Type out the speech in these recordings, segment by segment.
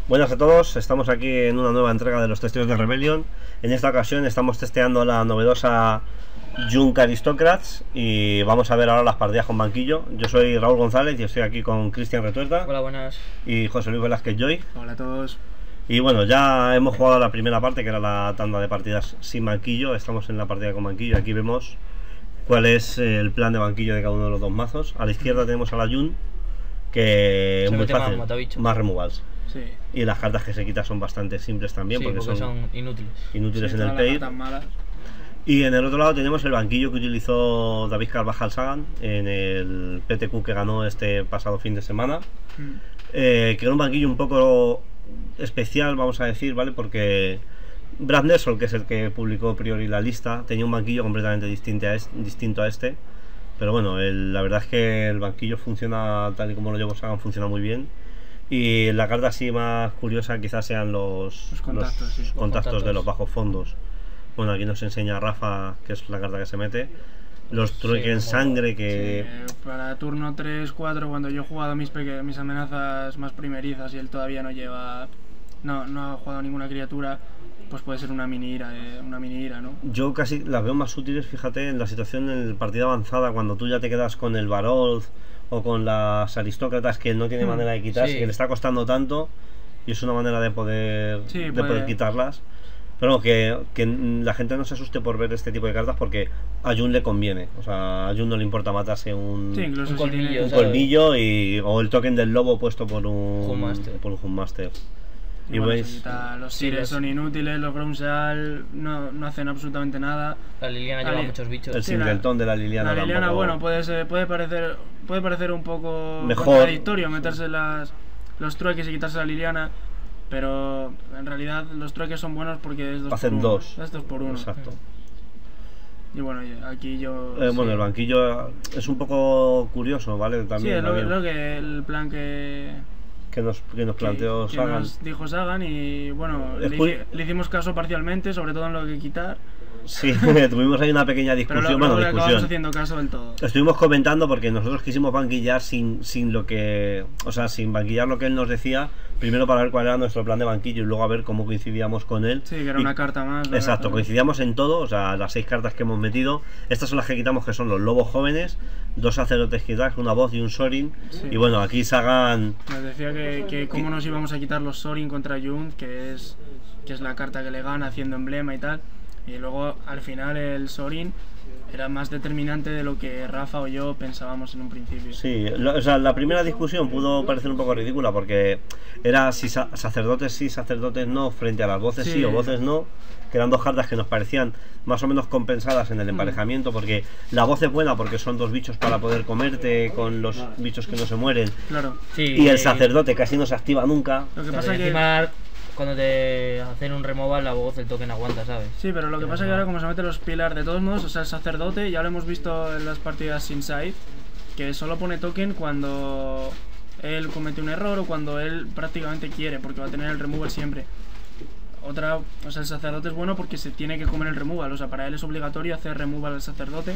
Buenas a todos, estamos aquí en una nueva entrega de los Testigos de Rebellion. En esta ocasión estamos testeando la novedosa Jund Aristocrats y vamos a ver ahora las partidas con banquillo. Yo soy Raúl González y estoy aquí con Cristian Retuerta. Hola, buenas. Y José Luis Velázquez Joy. Hola a todos. Y bueno, ya hemos jugado la primera parte, que era la tanda de partidas sin banquillo. Estamos en la partida con banquillo. Aquí vemos cuál es el plan de banquillo de cada uno de los dos mazos. A la izquierda tenemos a la Jund, que es muy fácil, más removals. Sí. Y las cartas que se quitan son bastante simples también, sí, porque son inútiles sí, en el pay. Y en el otro lado tenemos el banquillo que utilizó David Carvajal Sagan en el PTQ que ganó este pasado fin de semana. Que era un banquillo un poco especial, vamos a decir, ¿vale? Porque Brad Nelson, que es el que publicó a priori la lista, tenía un banquillo completamente distinto a este. Pero bueno, la verdad es que el banquillo funciona tal y como lo llevó Sagan, funciona muy bien. Y la carta así más curiosa quizás sean los contactos de los bajos fondos. Bueno, aquí nos enseña Rafa, que es la carta que se mete. Los trueques en sangre que... Sí, para turno 3-4, cuando yo he jugado mis amenazas más primerizas y él todavía no lleva... No ha jugado ninguna criatura, pues puede ser una mini ira, ¿no? Yo casi las veo más útiles, fíjate, en la situación en partida avanzada, cuando tú ya te quedas con el Barold o con las aristócratas que no tiene manera de quitarse, que le está costando tanto, y es una manera de poder quitarlas. Pero que la gente no se asuste por ver este tipo de cartas, porque a Jund le conviene. O sea, a Jund no le importa matarse un colmillo o el token del lobo puesto por un Huntmaster. Y veis, los Sires son inútiles, los Gromsal no hacen absolutamente nada. La Liliana lleva muchos bichos. El Singleton de la Liliana. La Liliana, bueno, puede parecer un poco mejor, contradictorio meterse los trueques y quitarse la Liliana, pero en realidad los trueques son buenos porque es 2 por 1. Exacto. Y bueno, aquí yo... Bueno, el banquillo es un poco curioso, ¿vale? También, sí, es lo que el plan que nos planteó Sagan. Nos dijo Sagan y bueno, le hicimos caso parcialmente, sobre todo en lo que quitar. Sí, tuvimos ahí una pequeña discusión. Pero acabamos haciendo caso del todo. Estuvimos comentando porque nosotros quisimos banquillar sin lo que... O sea, sin banquillar lo que él nos decía. Primero para ver cuál era nuestro plan de banquillo y luego a ver cómo coincidíamos con él. Sí, que era una carta más. Exacto, coincidíamos en todo, o sea, las 6 cartas que hemos metido. Estas son las que quitamos, que son los lobos jóvenes, 2 sacerdotes quitados, una voz y un Sorin. Sí. Y bueno, aquí Sagan... Nos decía que cómo nos íbamos a quitar los Sorin contra Jund, que es la carta que le gana haciendo emblema y tal. Y luego al final el Sorin era más determinante de lo que Rafa o yo pensábamos en un principio. Sí, o sea, la primera discusión pudo parecer un poco ridícula porque era si sacerdotes sí, sacerdotes no, frente a las voces sí o voces no, que eran 2 cartas que nos parecían más o menos compensadas en el emparejamiento, porque la voz es buena porque son 2 bichos para poder comerte con los bichos que no se mueren. Claro. Sí, y el sacerdote casi no se activa nunca. Lo que pasa es que cuando te hacen un removal, la voz, el token aguanta, ¿sabes? Sí, pero lo que pasa es que ahora como se meten los Pilar, de todos modos, o sea, el sacerdote, ya lo hemos visto en las partidas Inside, que solo pone token cuando él comete un error o cuando él prácticamente quiere, porque va a tener el removal siempre. O sea, el sacerdote es bueno porque se tiene que comer el removal, o sea, para él es obligatorio hacer removal al sacerdote,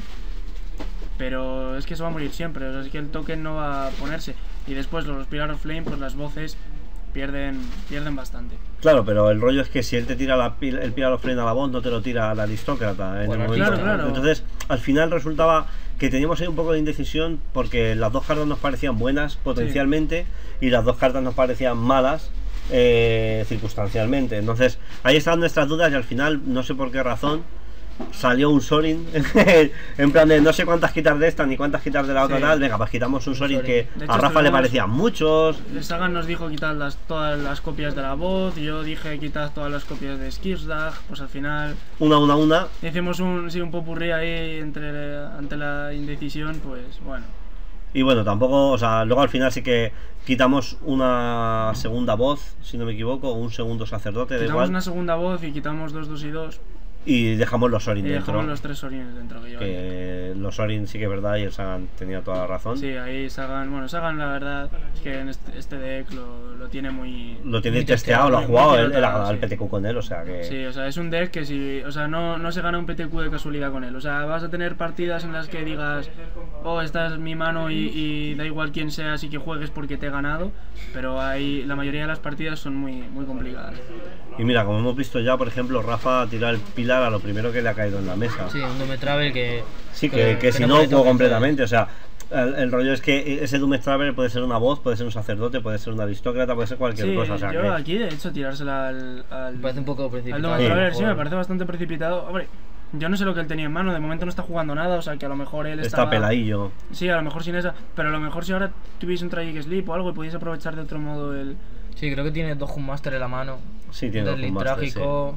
pero es que se va a morir siempre, o sea, es que el token no va a ponerse. Y después los Pilar of Flame, pues las voces pierden bastante. Claro, pero el rollo es que si él te tira el Pilar of Flame a la voz, no te lo tira al aristócrata en el momento. Claro. Entonces, al final resultaba que teníamos ahí un poco de indecisión porque las 2 cartas nos parecían buenas potencialmente y las 2 cartas nos parecían malas circunstancialmente. Entonces, ahí estaban nuestras dudas y al final, no sé por qué razón, salió un Sorin en plan de no sé cuántas quitar de esta ni cuántas quitar de la otra tal. Venga, pues quitamos un Sorin que a Rafa le parecían muchos. Sagan nos dijo quitar todas las copias de la voz, yo dije quitar todas las copias de Skirsdag, pues al final una hicimos un popurrí ahí ante la indecisión, pues bueno. Y bueno, tampoco, o sea, luego al final sí que quitamos una segunda voz, si no me equivoco, o un segundo sacerdote. Quitamos una segunda voz y quitamos 2, 2 y 2. Y dejamos los Sorin Y dentro. dejamos los 3 Sorines dentro que lleva. Que los Sorin sí que es verdad y el Sagan tenía toda la razón. Sí, ahí Sagan, bueno, Sagan la verdad es que en este deck lo tiene muy... Lo tiene Muy testeado, lo ha muy jugado, él pilotado, ha al sí. PTQ con él, o sea que... Sí, o sea, es un deck que si... O sea, no se gana un PTQ de casualidad con él. O sea, vas a tener partidas en las que digas, oh, esta es mi mano y da igual quién sea, así que juegues porque te he ganado. Pero la mayoría de las partidas son muy complicadas. Y mira, como hemos visto ya, por ejemplo, Rafa tira el pilar a lo primero que le ha caído en la mesa. Sí, un Doom Travel que... Sí, que si no puede jugó tocar, completamente, o sea, el rollo es que ese Doom Traveler puede ser una voz, puede ser un sacerdote, puede ser un aristócrata, puede ser cualquier Sí, cosa, o sea yo que... aquí de hecho tirársela al Me parece un poco precipitado. Al Sí. Doom Traveler sí me Joder. parece bastante precipitado. Hombre, yo no sé lo que él tenía en mano, de momento no está jugando nada, o sea que a lo mejor él Está estaba... peladillo. Sí, a lo mejor sin esa, pero a lo mejor si ahora tuviese un Tragic Sleep o algo y pudiese aprovechar de otro modo el... Sí, creo que tiene 2 Master en la mano. Sí, tiene dos Deadly Master, Trágico,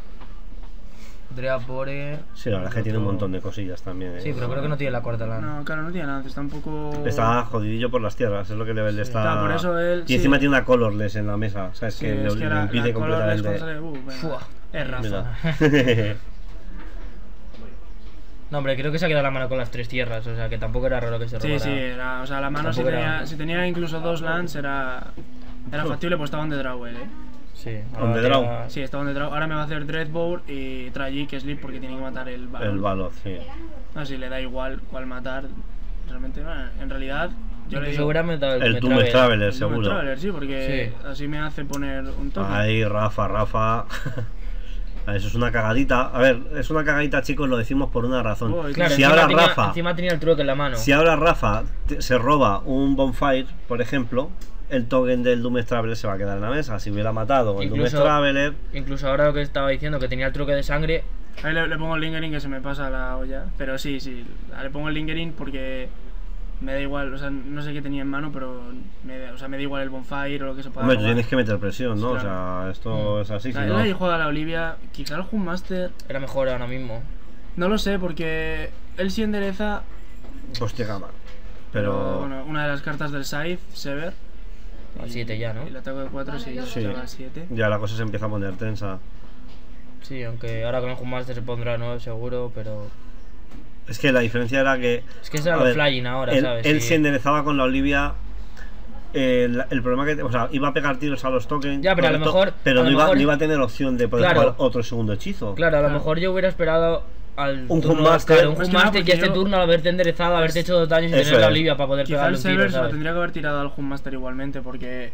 Dreapore... Sí, la verdad es que tiene un montón de cosillas también. Sí, pero creo que no tiene la cuarta lana. No, claro, no tiene nada, está un poco... Está jodidillo por las tierras, es lo que le está... Claro, por eso él... Y encima sí. tiene una colorless en la mesa, ¿sabes? Sí, que es le que la impide colorless completamente... cuando sale, bueno, Fua. es Rafa. Mira. No, hombre, creo que se ha quedado la mano con las 3 tierras, o sea que tampoco era raro que se robara. Sí, o sea, la mano Tampoco era- si tenía incluso 2 lands era factible, pues estaba on the draw él, Sí, On the ahora draw. tira- Sí, estaba on the draw. Ahora me va a hacer Dreadbore y Tragic Sleep porque tiene que matar el Baron. El Valor, sí. No, si le da igual cuál matar, realmente no, en realidad yo le Incluso digo... hubiera metido El Doom Travel. Traveler, el Doom seguro. Traveler, sí, porque Sí. así me hace poner un toque. Ahí, Rafa. Eso es una cagadita. A ver, es una cagadita, chicos, lo decimos por una razón. Uy, Claro, si encima ahora tenía, Rafa... encima tenía el truque en la mano. Si ahora Rafa se roba un Bonfire, por ejemplo, el token del Doom Traveler se va a quedar en la mesa. Si hubiera matado el Doom Incluso- Traveler... Incluso ahora lo que estaba diciendo, que tenía el truque de sangre. Ahí le pongo el Lingering que se me pasa la olla. Pero sí, le pongo el Lingering porque me da igual, o sea, no sé qué tenía en mano, pero me da igual el Bonfire o lo que se pueda Hombre, tú robar. tienes que meter presión, ¿no? Claro. O sea, esto es así, si Él no... ahí juega a la Olivia, quizá el Hum Master, Era mejor ahora mismo. no lo sé, porque él sí endereza, Hostia, cama. pero Pero... bueno, una de las cartas del Scythe, Sever. A y- 7 ya, ¿no? Y el ataque de 4 sí, Sí. llega a 7. Ya la cosa se empieza a poner tensa. Sí, aunque ahora con el Hum Master se pondrá 9 seguro, pero... Es que la diferencia era que... Es que es a a lo ver, flying ahora, él, ¿sabes? Él Sí. se enderezaba con la Olivia. El problema que... O sea, iba a pegar tiros a los tokens. Ya, pero a lo correcto, mejor- pero a no lo iba, mejor- no iba a tener opción de poder Claro. jugar otro segundo hechizo. Claro, a lo Claro. mejor yo hubiera esperado al Un turno, Hum Master. claro, un Pues Hum que nada, Master y porque este yo- turno haberte enderezado, haberte hecho 2 daños y Eso tener la es. Olivia para poder Quizá pegarle el un tiro, Sever se lo ¿sabes? tendría que haber tirado al Hum Master igualmente, porque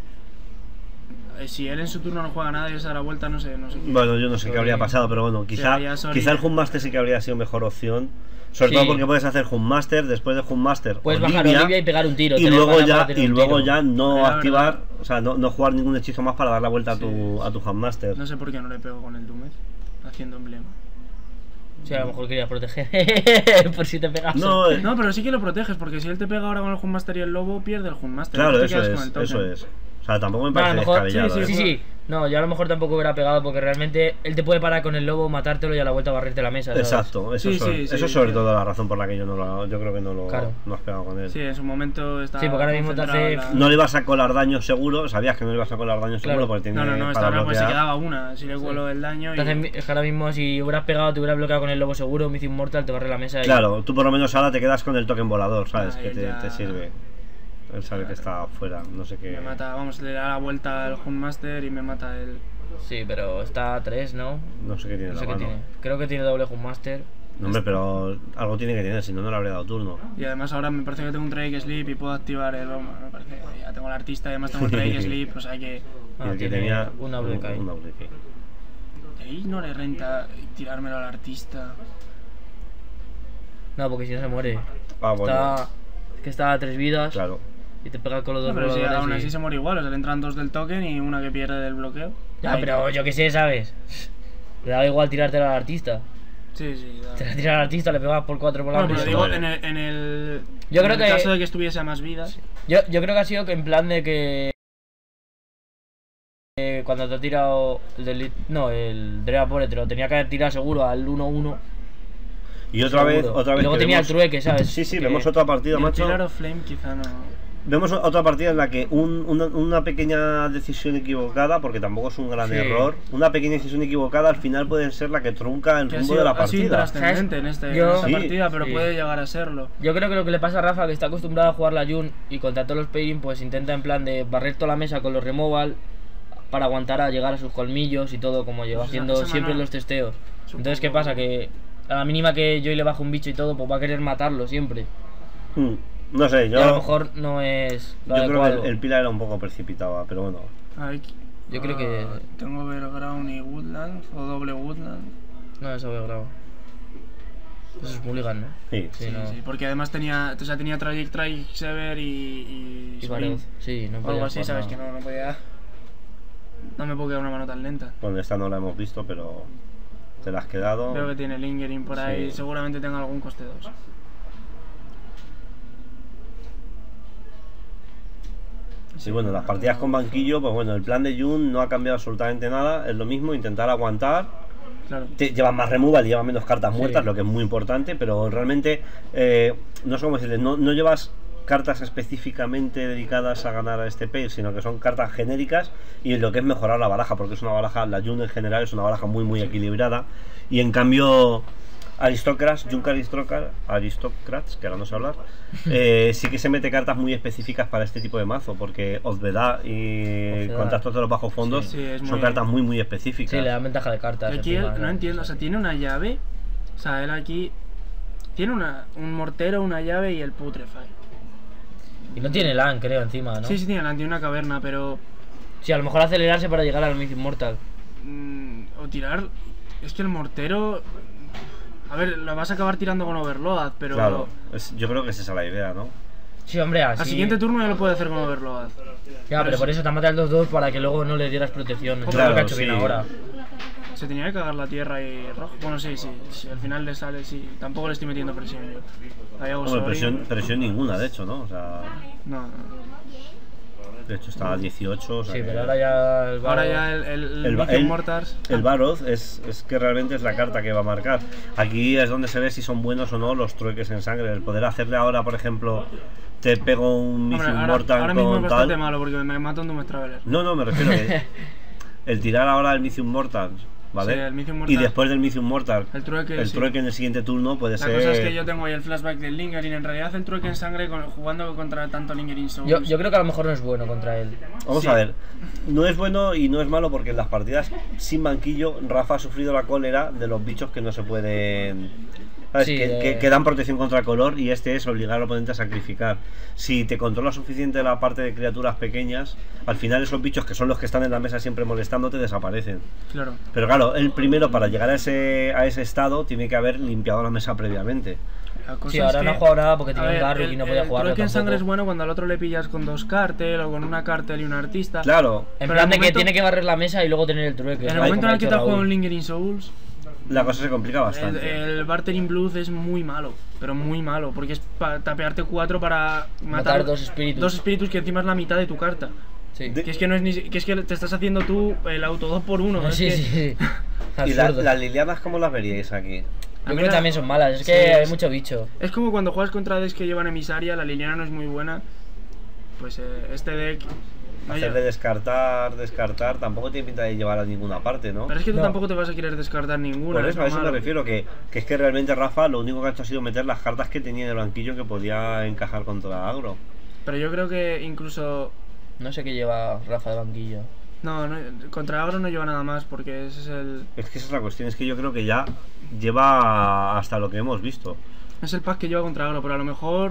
si él en su turno no juega nada y se da la vuelta, no sé. Bueno, yo no sé qué habría pasado, pero bueno, quizá, ya Sorin- quizá el Hum Master sí que habría sido mejor opción. Sobre Sí. todo porque puedes hacer Hum Master, después de Hum Master Puedes bajar Olivia y pegar un tiro. y tener luego mana para ya, tener y un luego tiro. ya no La activar, verdad. o sea, no jugar ningún hechizo más para dar la vuelta a tu Hum Master. No sé por qué no le pego con el Dumet, haciendo emblema. Sí, a lo mejor querías proteger por si te pegas. No, No, pero sí que lo proteges, porque si él te pega ahora con el Hum Master y el lobo, pierde el Hum Master. claro, y tú te eso quedas es, con el token. eso es. O sea, tampoco me No, a parece lo mejor- descabellado. sí, ¿eh? Sí. No, yo a lo mejor tampoco hubiera pegado porque realmente él te puede parar con el lobo, matártelo y a la vuelta barrerte la mesa. ¿sabes? Exacto, eso, Sí, sobre, sí, eso sí, sobre sí. todo la razón por la que yo yo creo que no Claro. has pegado con él. Sí, en su momento estaba. Sí, porque ahora mismo te concentrado hace- en la- No le ibas a colar daño seguro, sabías que no le ibas a colar daño seguro Claro. porque tiene No, para esta pues se bloquear. quedaba una. Si le cuelo el daño. Y... Entonces, es que ahora mismo si hubieras pegado, te hubieras bloqueado con el lobo seguro, Mythic Mortal, te barre la mesa y... Claro, tú por lo menos ahora te quedas con el token volador, ¿sabes? Ahí Que ya- te sirve. Él sabe que está fuera, no sé qué. Me mata, vamos, le da la vuelta al Hum Master y me mata el. Sí, pero está a 3, ¿no? No sé qué tiene No sé la qué mano. tiene. Creo que tiene doble Hum Master. No, hombre, pero algo tiene que tener, si no, no le habría dado turno. Y además ahora me parece que tengo un Drake Sleep y puedo activar el. Vamos, me parece que ya tengo el artista y además tengo un Drake Sleep, o sea que. Y el que tiene tenía un double key. un double key. Ahí no le renta tirármelo al artista. No, porque si no se muere. Ah, bueno, Está... Es que está a 3 vidas claro. y te pega con los No, dos pero si voladores aún y- así se muere igual, o sea, le entran 2 del token y una que pierde del bloqueo. Ya, Ahí pero no. yo qué sé, ¿sabes? Le da igual tirártela al artista. Sí, sí. da. Te la tiras al artista, le pegas por 4 Bueno, voladores. pero digo, Vale. en el Yo creo en que- el caso de que estuviese a más vidas. Yo creo que ha sido que en plan de que... cuando te ha tirado el Dreapore te lo tenía que haber tirado seguro al 1-1. Y otra vez, seguro. otra vez. Y luego que tenía vemos- el trueque, ¿sabes? Sí, sí, Que- vemos otra partida, Y el macho. Pillar of Flame quizá no. vemos otra partida en la que una pequeña decisión equivocada, porque tampoco es un gran error, una pequeña decisión equivocada al final puede ser la que trunca el rumbo de la Ha sido partida. trascendente en esta partida, pero puede llegar a serlo. Yo creo que lo que le pasa a Rafa, que está acostumbrado a jugar la Jun y contra todos los pairing, pues intenta en plan de barrer toda la mesa con los removal para aguantar a llegar a sus colmillos y todo, como lleva haciendo siempre en los testeos. Entonces, ¿qué pasa? Que a la mínima que Joy le baja un bicho y todo, pues va a querer matarlo siempre. No sé, yo... Y a lo mejor no es lo adecuado. Creo que el pilar era un poco precipitado, pero bueno. Yo creo que... Tengo Overground y Woodlands, o doble Woodland. No, es Overground. Eso es Mulligan, ¿no? Sí, porque además tenía Tragic Sever y Baroth. Sí, no o podía algo así, jugar sabes nada. que no podía... No me puedo quedar una mano tan lenta. Bueno, esta no la hemos visto, pero te la has quedado. Veo que tiene Lingering por ahí, seguramente tenga algún coste 2. Sí, bueno, las partidas con banquillo, pues bueno, el plan de Jun no ha cambiado absolutamente nada, es lo mismo, intentar aguantar. Claro. Llevas más removal y llevas menos cartas muertas, lo que es muy importante, pero realmente no sé cómo decirle, no llevas cartas específicamente dedicadas a ganar a este pair, sino que son cartas genéricas y lo que es mejorar la baraja, porque es una baraja, la Jun en general es una baraja muy equilibrada, y en cambio Aristocrats, Junk Aristocrats, que ahora no sé hablar, sí que se mete cartas muy específicas para este tipo de mazo, porque Ozvedá y Contactos de los Bajos Fondos son cartas muy específicas. Sí, le dan ventaja de cartas. Y aquí él, no entiendo, o sea, tiene una llave, o sea, él aquí tiene un mortero, una llave y el Putrefy. Y no tiene LAN, creo, encima, ¿no? Sí, tiene LAN, tiene una caverna, pero... Sí, a lo mejor acelerarse para llegar al Myth Immortal. O tirar... Es que el mortero... A ver, lo vas a acabar tirando con Overload, pero... Claro, yo creo que es esa la idea, ¿no? Sí, hombre, así... Al siguiente turno ya lo puede hacer con Overload. Ya, pero por eso te mata el 2-2 para que luego no le dieras protección. Eso Claro, es lo que ha hecho bien ahora. Se tenía que cagar la tierra y rojo. Bueno, sí, al final le sale, sí. Tampoco le estoy metiendo presión yo. Ahí hago presión ninguna, de hecho, ¿no? O sea... No. De hecho está a 18, o sea, sí, pero ahora ya el Mortars. El Baroth es que realmente es la carta que va a marcar. Aquí es donde se ve si son buenos o no los trueques en sangre. El poder hacerle ahora, por ejemplo, te pego un Mythium Mortal ahora mismo es bastante malo porque me mato un Doom Traveler. No, me refiero a que el tirar ahora el Mythium Mortal, ¿vale? Sí, el Mythium Mortal. Y después del Mythium Mortal, el trueque en el siguiente turno puede ser... La cosa es que yo tengo ahí el flashback del Lingering. En realidad el trueque en sangre jugando contra tanto Lingering Souls. Yo creo que a lo mejor no es bueno contra él. Vamos a ver, no es bueno y no es malo porque en las partidas sin banquillo Rafa ha sufrido la cólera de los bichos que no se pueden... ¿Sabes? Sí, que dan protección contra el color, y este es obligar al oponente a sacrificar. Si te controla suficiente la parte de criaturas pequeñas, al final esos bichos que son los que están en la mesa siempre molestándote desaparecen. Claro. Pero claro, él primero para llegar a ese estado tiene que haber limpiado la mesa previamente. Sí, ahora no ha jugado nada porque tiene un Garruk y no podía jugar. El truque en sangre es bueno cuando al otro le pillas con 2 cartel o con una cartel y un artista. Claro. En plan de que tiene que barrer la mesa y luego tener el truque. En el momento en el que te has jugado un Lingering Souls, la cosa se complica bastante. El Bartering Blues es muy malo, pero muy malo, porque es para tapearte 4 para matar 2 espíritus. 2 espíritus que encima es la mitad de tu carta. Sí. Que es que no es que es que te estás haciendo tú el auto 2x1. Sí. ¿Y las Lilianas cómo las veríais aquí? Yo creo que también son malas, es que hay mucho bicho. Es como cuando juegas contra decks que llevan emisaria, la Liliana no es muy buena. Pues este deck... Hacerle descartar, tampoco tiene pinta de llevar a ninguna parte, ¿no? Pero es que tú tampoco te vas a querer descartar ninguna. Por eso, a eso me refiero, que es que realmente Rafa lo único que ha hecho ha sido meter las cartas que tenía en el banquillo que podía encajar contra agro. Pero yo creo que incluso... No sé qué lleva Rafa de banquillo. No, contra agro no lleva nada más porque ese es el... Es que esa es la cuestión, es que yo creo que ya lleva hasta lo que hemos visto. Es el pack que lleva contra agro, pero a lo mejor...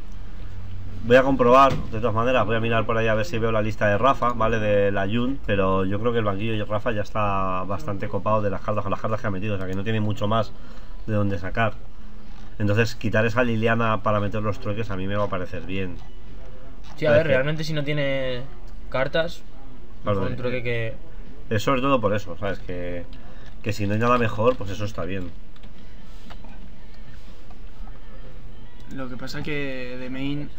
Voy a comprobar, de todas maneras, voy a mirar por ahí a ver si veo la lista de Rafa, ¿vale? De la Jun, pero yo creo que el banquillo de Rafa ya está bastante copado de las cartas con las cartas que ha metido, o sea que no tiene mucho más de dónde sacar. Entonces, quitar esa Liliana para meter los truques a mí me va a parecer bien. Sí, a ver, realmente si no tiene cartas, claro, un truque que... Es sobre todo por eso, ¿sabes? Que si no hay nada mejor, pues eso está bien. Lo que pasa que de main...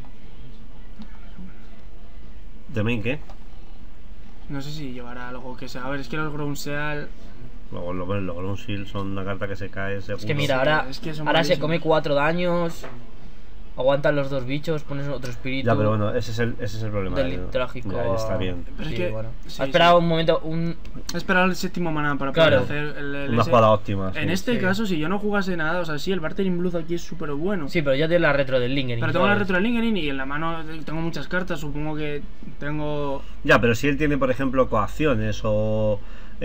¿De main qué? No sé si llevará algo que sea... A ver, es que los Groundsel... Luego los Groundsel son una carta que se cae seguro. Es que mira, ahora se come 4 daños. aguantan los dos bichos, pones otro espíritu. Ya, pero bueno, ese es el problema. Del trágico. Ya está bien. Pero es Sí, que bueno. sí, Ha esperado un momento, Ha esperado el séptimo maná para Claro. poder hacer Una jugada óptima. En sí. este caso, si yo no jugase nada, o sea, sí, el Bartering Blues aquí es súper bueno. Sí, pero ya tiene la retro del Lingering. Pero tengo la ¿sabes? retro de Lingering y en la mano tengo muchas cartas, supongo que tengo... Ya, pero si él tiene, por ejemplo, coacciones o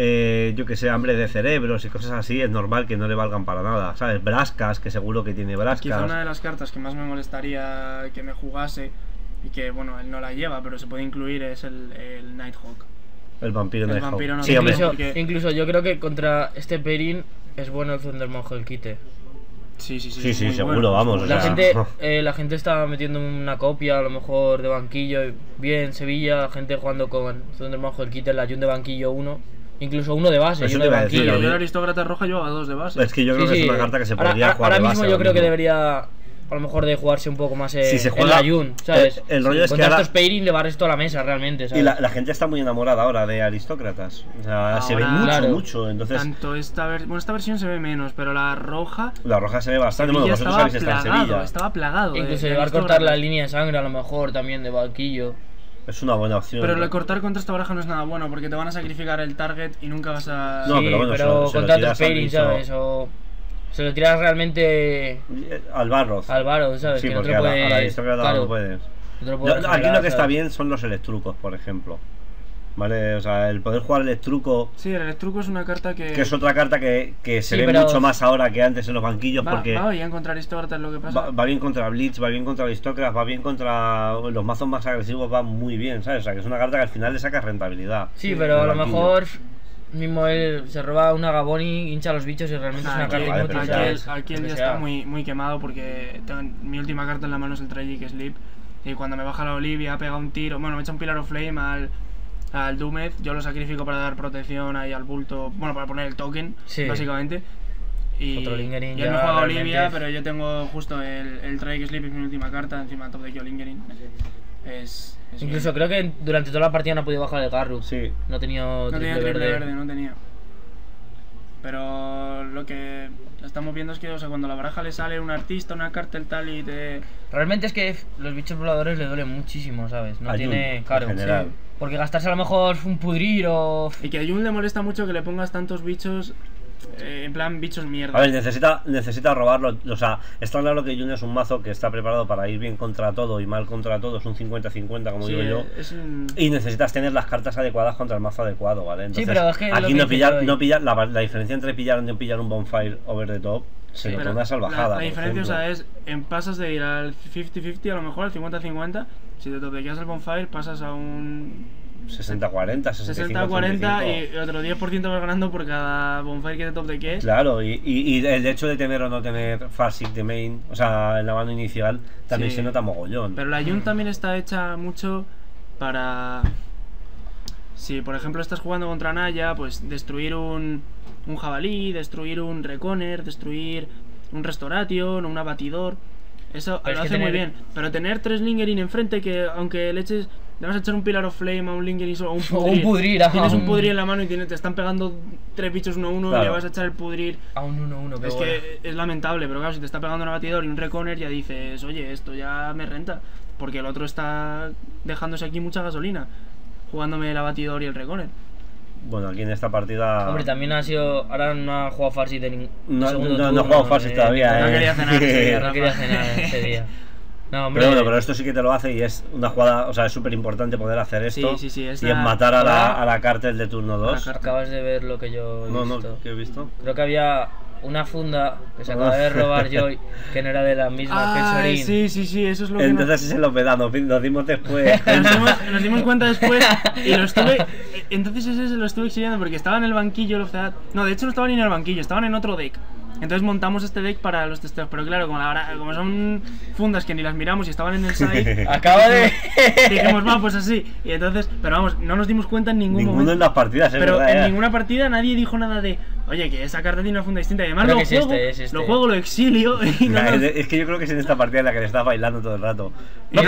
yo que sé, hambre de cerebros y cosas así, es normal que no le valgan para nada, ¿sabes? Brascas, que seguro que tiene brascas. Quizá una de las cartas que más me molestaría que me jugase, y que, bueno, él no la lleva, pero se puede incluir, es el Nighthawk. El vampiro El Nighthawk. vampiro no Sí, hombre. tiene- Incluso, porque- incluso yo creo que contra este Perin es bueno el Thundermonger el quite. Sí, Sí, es sí, muy seguro, bueno. vamos, o La sea, gente está metiendo una copia, a lo mejor de banquillo. Bien, Sevilla, gente jugando con Thundermonger el quite, la Jun de banquillo 1. Incluso uno de base Eso y uno te de iba a decir, banquillo. Yo ¿no? el aristócrata roja llevaba 2 de base. Es que yo creo Sí, que es sí. una carta que se Ahora- podría jugar ahora de mismo base yo creo que mismo. debería, a lo mejor, de jugarse un poco más Si se en juega- la Jun, ¿sabes? el rollo es que Contra ahora- estos Peirin le barres toda la mesa, realmente, ¿sabes? Y la gente está muy enamorada ahora de aristócratas. O sea, se ve Ahora- mucho, Claro. mucho. Entonces, Tanto esta versión se ve menos, pero la roja... la roja se ve bastante. Bueno, Sevilla vosotros estaba sabéis estar en plagado, Sevilla. estaba plagado. Incluso de llevar a cortar la aristócratas. línea de sangre, a lo mejor, también de banquillo. Es una buena opción. Pero el cortar contra esta baraja no es nada bueno, porque te van a sacrificar el target y nunca vas a... No, Sí, pero bueno, se pero lo contra tiras otros al Peirin, bicho. ¿sabes? O se lo tiras realmente Al Barroz. al varo, ¿sabes? Sí, que no te porque lo a la puedes... aristócrata claro, no puedes. no te lo puedes Aquí regenerar, lo que está ¿sabes? bien son los electrucos, por ejemplo. ¿Vale? O sea, el poder jugar electruco, Sí, el electruco es una carta que... que es otra carta que se Sí, ve pero- mucho más ahora que antes en los banquillos, va, porque va bien contra aristócratas lo que pasa. va bien contra Blitz, va bien contra aristócratas, va bien contra los mazos más agresivos, va muy bien, ¿sabes? O sea, que es una carta que al final le saca rentabilidad. Sí, pero a del lo banquillo. mejor mismo él se roba una Gaboni, hincha a los bichos y realmente es una Aquí, carta vale, inútil, pero ¿sabes? aquí Lo él que ya sea. está muy quemado porque mi última carta en la mano es el Tragic Sleep y cuando me baja la Olivia pega un tiro, bueno, me echa un Pillar of Flame al Dumez, yo lo sacrifico para dar protección ahí al bulto, bueno, para poner el token, Sí. básicamente. Y Otro Lingering él ya me juega realmente Olivia, es- pero yo tengo justo el Tragic Sleep, es mi última carta, encima top de Kyo Lingering. Es Incluso bien. creo que durante toda la partida no ha podido bajar el Garruk. Sí. No ha tenido No tenía triple triple verde. verde, no tenía. Pero lo que estamos viendo es que, o sea, cuando a la baraja le sale un artista, una carta, el tal y te... Realmente es que los bichos voladores le duelen muchísimo, ¿sabes? No A tiene... Jun, Claro, en general. sí. Porque gastarse a lo mejor un pudrir o... Y que a Jun le molesta mucho que le pongas tantos bichos, en plan bichos mierda. A ver, necesita robarlo. O sea, está claro que Jun es un mazo que está preparado para ir bien contra todo y mal contra todo. Es un 50-50, como Sí, digo yo. es un... Y necesitas tener las cartas adecuadas contra el mazo adecuado, ¿vale? Entonces, pero es que lo aquí que no dice pillar, Joy. no pillar la diferencia entre pillar o no pillar un bonfire over the top se Sí. nota Pero una salvajada. La por diferencia, o ejemplo. sea, es en pasas de ir al 50-50, a lo mejor al 50-50. Si te topeas el bonfire, pasas a un 60-40, 60-40 y otro 10% vas ganando por cada bonfire que te top de que es. Claro, y el hecho de tener o no tener Farsight de main, o sea, en la mano inicial, también Sí. se nota mogollón. Pero la Jun también está hecha mucho para... Si por ejemplo estás jugando contra Naya, pues destruir un jabalí, destruir un Reconer, destruir un Restoration, un abatidor. Eso Pero lo es que hace muy tener- bien. Pero tener 3 Lingering enfrente que aunque le eches... Le vas a echar un Pillar of Flame a un Lingering solo, o un O un Pudrir. Pudrir, ajá, Tienes un un- Pudrir en la mano y te están pegando 3 bichos 1-1 y Claro. le vas a echar el Pudrir. A un 1-1, qué Es bueno. que es lamentable, pero claro, si te está pegando un abatidor y un Reconer ya dices, oye, esto ya me renta. Porque el otro está dejándose aquí mucha gasolina, jugándome el abatidor y el Reconer. Bueno, aquí en esta partida. Hombre, también ha sido... Ahora no ha jugado Farsi de ningún... No he jugado Farsight todavía, No quería cenar ese día, No Rafa. quería cenar ese día. No, hombre... Pero bueno, pero esto sí que te lo hace y es una jugada, o sea, es súper importante poder hacer esto. Sí, es y es la- matar a Ahora- la cártel de turno 2. Acabas de ver lo que yo he No, visto. no, ¿qué he visto? Creo que había una funda que se acaba de robar Joy, que no era de la misma que Ay, Sorin. sí, eso es lo que Entonces ese lo pedamos, nos dimos después. nos dimos cuenta después y lo estuve... Entonces ese se lo estuve exiliando porque estaba en el banquillo of the Dead. No, de hecho no estaban ni en el banquillo, estaban en otro deck. Entonces montamos este deck para los testeos, pero claro, como son fundas que ni las miramos y estaban en el site, Acaba de... dijimos, va, pues así. Y entonces, pero vamos, no nos dimos cuenta en ningún Ninguno momento. en las partidas, es Pero verdad, en ya. ninguna partida nadie dijo nada de, oye, que esa carta tiene una funda distinta. Y además Creo lo que es juego, este, es este. lo juego, lo exilio y no Ya, nos- es que yo creo que es en esta partida en la que le estás bailando todo el rato. Oh,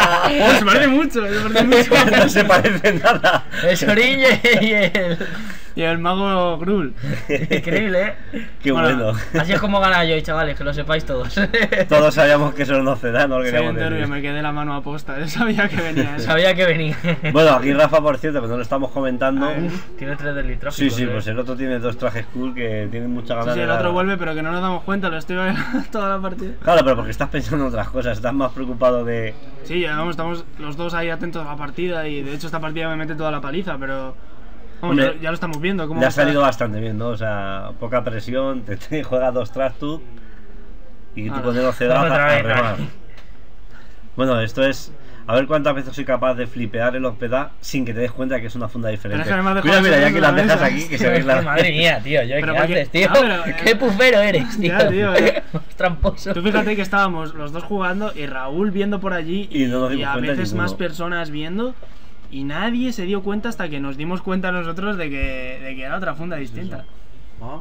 se parece mucho, se parece mucho. No se parece nada. El Sorin y el... Y el mago Grul. Increíble, ¿eh? Qué bueno. Así es como gana yo, chavales, que lo sepáis todos. Todos sabíamos que eso no se da, no lo Sí, queríamos entero, yo decir. me quedé la mano a posta. Yo sabía que venía eso. Sabía que venía. Bueno, aquí Rafa, por cierto, que no lo estamos comentando. Tiene 3 del litro. Sí, sí, pues el otro tiene 2 trajes cool que tienen mucha ganas Sí, de el dar. otro vuelve, pero que no nos damos cuenta, lo estoy viendo toda la partida. Claro, pero porque estás pensando en otras cosas, estás más preocupado de... Sí, ya vamos, estamos los dos ahí atentos a la partida y de hecho esta partida me mete toda la paliza, pero vamos, Hombre, ya lo estamos viendo. Cómo Le ha está. salido bastante bien, ¿no? O sea, poca presión, te juega 2 trastus y tú Ahora. con el Ocedad Otra a vez, remar. Bueno, esto es... A ver cuántas veces soy capaz de flipear el Ocedad sin que te des cuenta que es una funda diferente. Pero es que además Mira, dejas mira, ya las que cosas las en la dejas mesa. aquí, que se ve la... Madre mía, tío, ¿qué Pero porque- haces, tío? Ah, pero, Qué pufero eres, tío. Ya, tío, Tramposo. Tú fíjate que estábamos los dos jugando y Raúl viendo por allí Y no nos dimos a cuenta veces ninguno. más personas viendo y nadie se dio cuenta hasta que nos dimos cuenta nosotros de que era otra funda distinta. ¿Ah?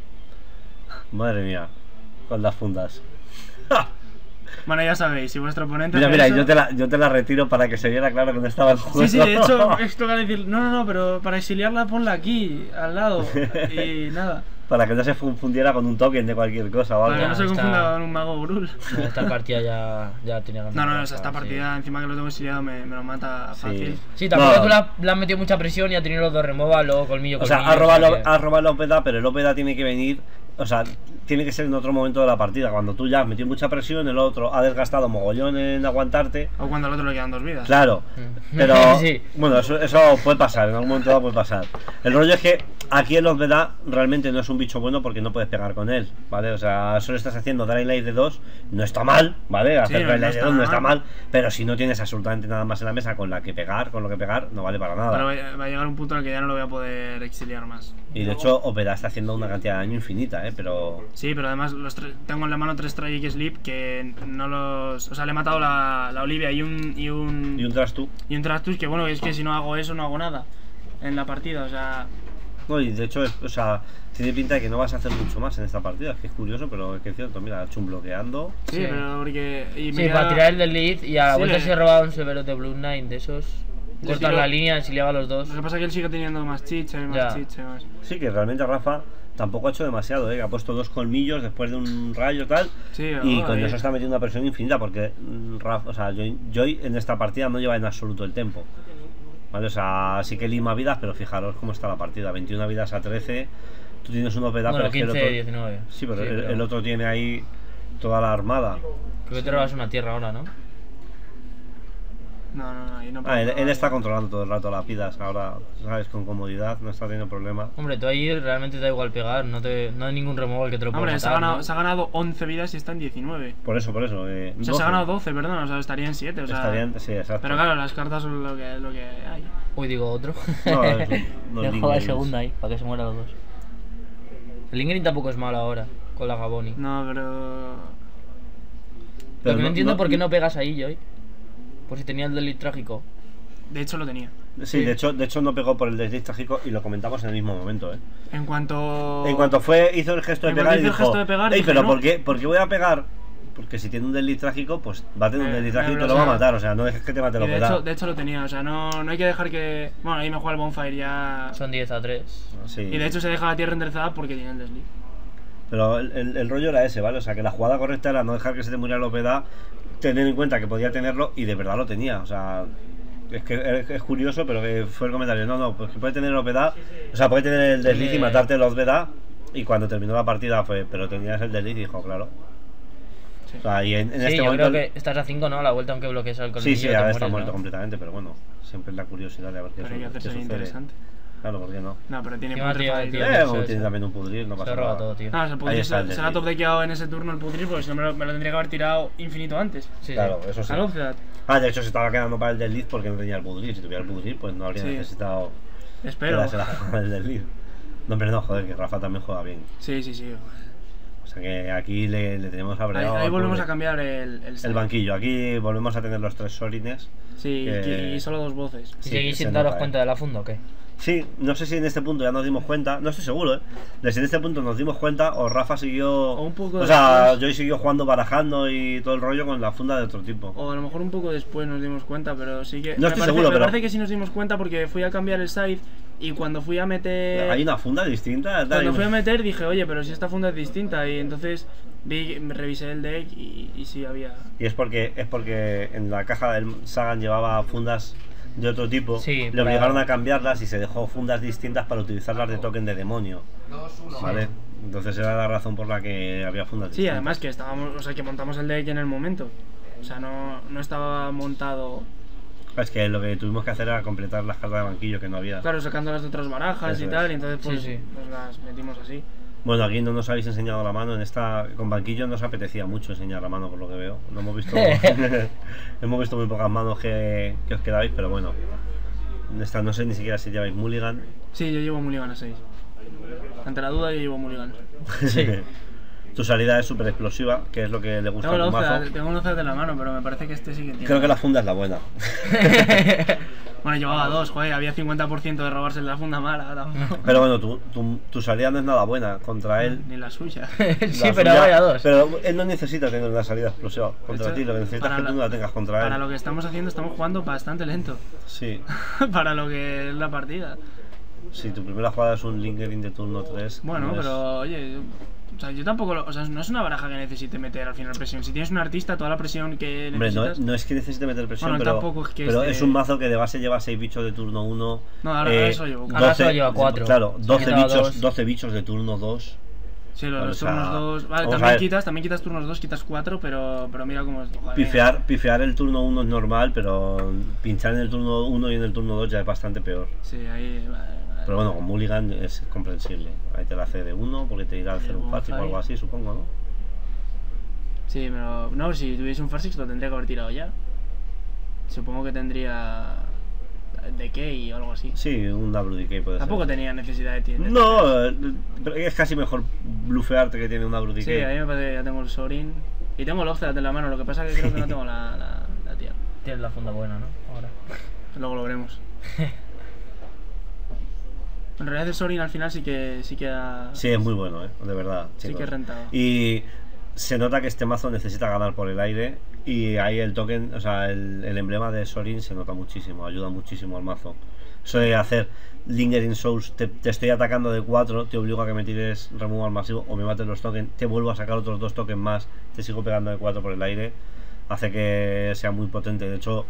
Madre mía, con las fundas. Bueno, ya sabéis, si vuestro oponente Mira, hace mira, eso- yo te la retiro para que se viera claro que no estaba en juego. Sí, sí, de hecho, esto va a decir, no, pero para exiliarla ponla aquí, al lado, y nada. Para que no se confundiera con un token de cualquier cosa o algo. Para que no se está- confunda con un mago Grul. Esta partida ya tenía ganas. No, de o sea, esta acabar, sí. partida, encima que lo tengo exiliado, me lo mata fácil. Sí, tampoco No. tú le has metido mucha presión y ha tenido los dos removals, luego colmillo, O sea, colmillo. ha robado la Opeda, pero el Opeda tiene que venir, o sea, tiene que ser en otro momento de la partida. Cuando tú ya has metido mucha presión, el otro ha desgastado mogollón en aguantarte. O cuando al otro le quedan 2 vidas. Claro, Mm. pero Sí. bueno, eso puede pasar, en algún momento dado puede pasar. El rollo es que aquí el Opeda realmente no es un bicho bueno porque no puedes pegar con él, ¿vale? O sea, solo estás haciendo Dry Light de 2, no está mal, ¿vale? Hacer no Dry Light de está 2 no está mal. mal, pero si no tienes absolutamente nada más en la mesa con lo que pegar, no vale para nada. Pero va a llegar un punto en el que ya no lo voy a poder exiliar más. Y de hecho, Opeda está haciendo una cantidad de daño infinita, pero... Sí, pero además tengo en la mano 3 Tragic Sleep que no los... O sea, le he matado la Olivia y un Y un Trastu. Trastus que bueno, es que si no hago eso no hago nada en la partida, o sea... No, y de hecho, o sea, tiene pinta de que no vas a hacer mucho más en esta partida, es que es curioso, pero es que es cierto, mira, ha hecho un bloqueando. Sí, Sí. pero porque... Y Sí, mira- para tirar el del lead y a la Sí, vuelta le- se ha robado un severo de Blue Knight de esos. Le Cortas tiro- la línea, si le va a los dos. Lo que pasa es que él sigue teniendo más chiche, Ya. más... Sí, que realmente Rafa tampoco ha hecho demasiado, que ha puesto 2 colmillos después de un rayo y tal, Sí, y oh, con eso está metiendo una presión infinita, porque Rafa, o sea, Joy en esta partida no lleva en absoluto el tempo. Vale, o sea, sí que lima vidas, pero fijaros cómo está la partida, 21 vidas a 13, tú tienes un Opeda, Bueno, pero es que el 15, otro... 19. Sí, pero el otro tiene ahí toda la armada. Creo que te robas una tierra ahora, ¿no? No, y no puedo Ah, él nada. está controlando todo el rato las vidas, ahora, ¿sabes? Con comodidad, no está teniendo problema. Hombre, tú ahí realmente te da igual pegar, no hay ningún removal que te lo pueda Hombre, matar. se ha ganado 11 vidas y está en 19. Por eso, O sea, 12. se ha ganado 12, perdón, o sea, estaría en 7, o sea... Estarían, sí, exacto. Pero claro, las cartas son lo que hay. Uy, digo otro. No, es los Le juega el Lingerings. segundo ahí, para que se mueran los dos. El Lingering tampoco es malo ahora, con la Gaboni. No, pero... Lo que no entiendo es por qué no pegas ahí, Joy. Por si tenía el delito trágico. De hecho lo tenía. Sí, de hecho no pegó por el desliz trágico y lo comentamos en el mismo momento, ¿eh? En cuanto hizo el gesto de En pegar cuanto y hizo el dijo, gesto de pegar, "Ey, dije, pero no". ¿por qué voy a pegar? Porque si tiene un desliz trágico, pues va a tener un desliz trágico y te me lo va a bloquea. matar, o sea, no dejes que te mate Y lo de que da. hecho lo tenía, o sea, no hay que dejar que... Bueno, ahí me juega el bonfire ya... Son 10 a 3. Sí. Y de hecho se deja la tierra enderezada porque tiene el desliz. Pero el rollo era ese, ¿vale? O sea, que la jugada correcta era no dejar que se te muriera la Opeda, tener en cuenta que podía tenerlo y de verdad lo tenía, o sea... Es que es curioso, pero que fue el comentario. No, pues que puede tener Opeda, o sea, puede tener el desliz y matarte los Opeda. Y cuando terminó la partida fue, pero tenías el desliz y dijo, claro. Sí. O sea, y en Sí, este yo momento. creo que estás a 5, ¿no? A la vuelta, aunque bloquees al colmillo. Sí, te ahora está mueres, muerto ¿no? completamente, pero bueno, siempre es la curiosidad de ver qué, Pero hay que qué hacerse sucede. interesante. Claro, ¿por qué no? No, pero tiene Encima, tío, putrefy. tío, Como eso, tiene eso. también un pudrir, no Se pasa roba nada. todo, tío. No, se Ahí está el será desliz. top deckeado en ese turno el pudrir, porque si no me lo tendría que haber tirado infinito antes. Sí, Claro, sí. eso sí. Al Ocedad. Ah, de hecho se estaba quedando para el desliz porque no tenía el pudrir. Si tuviera el pudrir, pues no habría Sí. necesitado Espero. quedarse la jugada del desliz. No, pero no, joder, que Rafa también juega bien. Sí. O sea que aquí le tenemos Ahí, abreado. ahí al volvemos pobre. a cambiar el El banquillo. Aquí volvemos a tener los 3 Sorines. Sí, que- y solo 2 voces. ¿Y Sí, seguís que se sin daros nota, cuenta de la funda o qué? Sí, no sé si en este punto ya nos dimos cuenta, no estoy seguro, de si en este punto nos dimos cuenta o Rafa siguió. O un poco sea, después. Joy siguió jugando, barajando y todo el rollo con la funda de otro tipo. O a lo mejor un poco después nos dimos cuenta, pero sí que... No estoy seguro, me pero- parece que sí nos dimos cuenta porque fui a cambiar el side Y cuando fui a meter... ¿Hay una funda distinta? Cuando fui a meter dije, oye, pero si esta funda es distinta. Y entonces revisé el deck y sí había... Y es porque en la caja del Sagan llevaba fundas de otro tipo. Sí, le obligaron a cambiarlas y se dejó fundas distintas para utilizarlas de token de demonio. ¿Vale? Entonces era la razón por la que había fundas distintas. Sí, además que estábamos, o sea, que montamos el deck en el momento. O sea, no estaba montado... Es que lo que tuvimos que hacer era completar las cartas de banquillo que no había. Claro, sacándolas de otras barajas Eso y es. tal, y entonces pues, Sí, sí. pues las metimos así. Bueno, aquí no nos habéis enseñado la mano. En esta con banquillo nos apetecía mucho enseñar la mano, por lo que veo. No hemos visto hemos visto muy pocas manos que os quedabais, pero bueno. En esta no sé ni siquiera si lleváis mulligan. Sí, yo llevo mulligan a 6. Ante la duda yo llevo mulligan. Sí. Tu salida es súper explosiva, que es lo que le gusta a tu mazo. Tengo un de la mano, pero me parece que este sí que tiene. Creo que la funda es la buena. Bueno, llevaba 2, joder, había 50% de robarse la funda mala. Tampoco. Pero bueno, tu salida no es nada buena contra él. Ni la suya. Sí, La pero suya- vaya 2. Pero él no necesita tener una salida explosiva contra De hecho, ti, lo que necesitas es para que tú no la tengas contra Para él. lo que estamos haciendo, estamos jugando bastante lento. Sí. Para lo que es la partida. Si tu primera jugada es un lingering de turno 3. Bueno, pero oye, o sea, yo tampoco, o sea, no es una baraja que necesite meter al final presión. Si tienes un artista, toda la presión que Hombre, necesitas... no es que necesite meter presión, Bueno, pero, tampoco es que pero esté- es un mazo que de base lleva 6 bichos de turno 1. No, ahora solo llevo 4. Ahora solo lleva 4. Claro, Se 12 quitaba bichos, dos. 12 bichos de turno 2. Sí, Vale, los o sea, turnos 2... Vale, vamos a ver. también quitas turnos 2, quitas 4, pero mira cómo es... Joder, Pifear el turno 1 es normal, pero pinchar en el turno 1 y en el turno 2 ya es bastante peor. Sí, ahí... Vale. Pero bueno, con mulligan es comprensible. Ahí te la hace de 1 porque te irá a hacer un fácil o algo así, supongo, ¿no? Sí, pero... No, si tuviese un Farsix lo tendría que haber tirado ya. Supongo que tendría... Decay o algo así. Sí, un WDK puede Tampoco ser. tenía necesidad de tirar. No, pero es casi mejor blufearte que tiene un WDK. Sí, a mí me parece que ya tengo el Sorin. Y tengo el Offset en la mano, lo que pasa es que creo que no tengo la tía. Tienes la funda buena, ¿no? Ahora. Luego lo veremos. En realidad el Sorin al final sí que ha... Sí, es muy bueno, de verdad. Sí chicos. que es rentado. Y se nota que este mazo necesita ganar por el aire. Y ahí el token, o sea, el emblema de Sorin se nota muchísimo, ayuda muchísimo al mazo. Eso de hacer Lingering Souls, te estoy atacando de 4, te obligo a que me tires removal masivo o me mates los tokens, te vuelvo a sacar otros 2 tokens más, te sigo pegando de 4 por el aire, hace que sea muy potente. De hecho,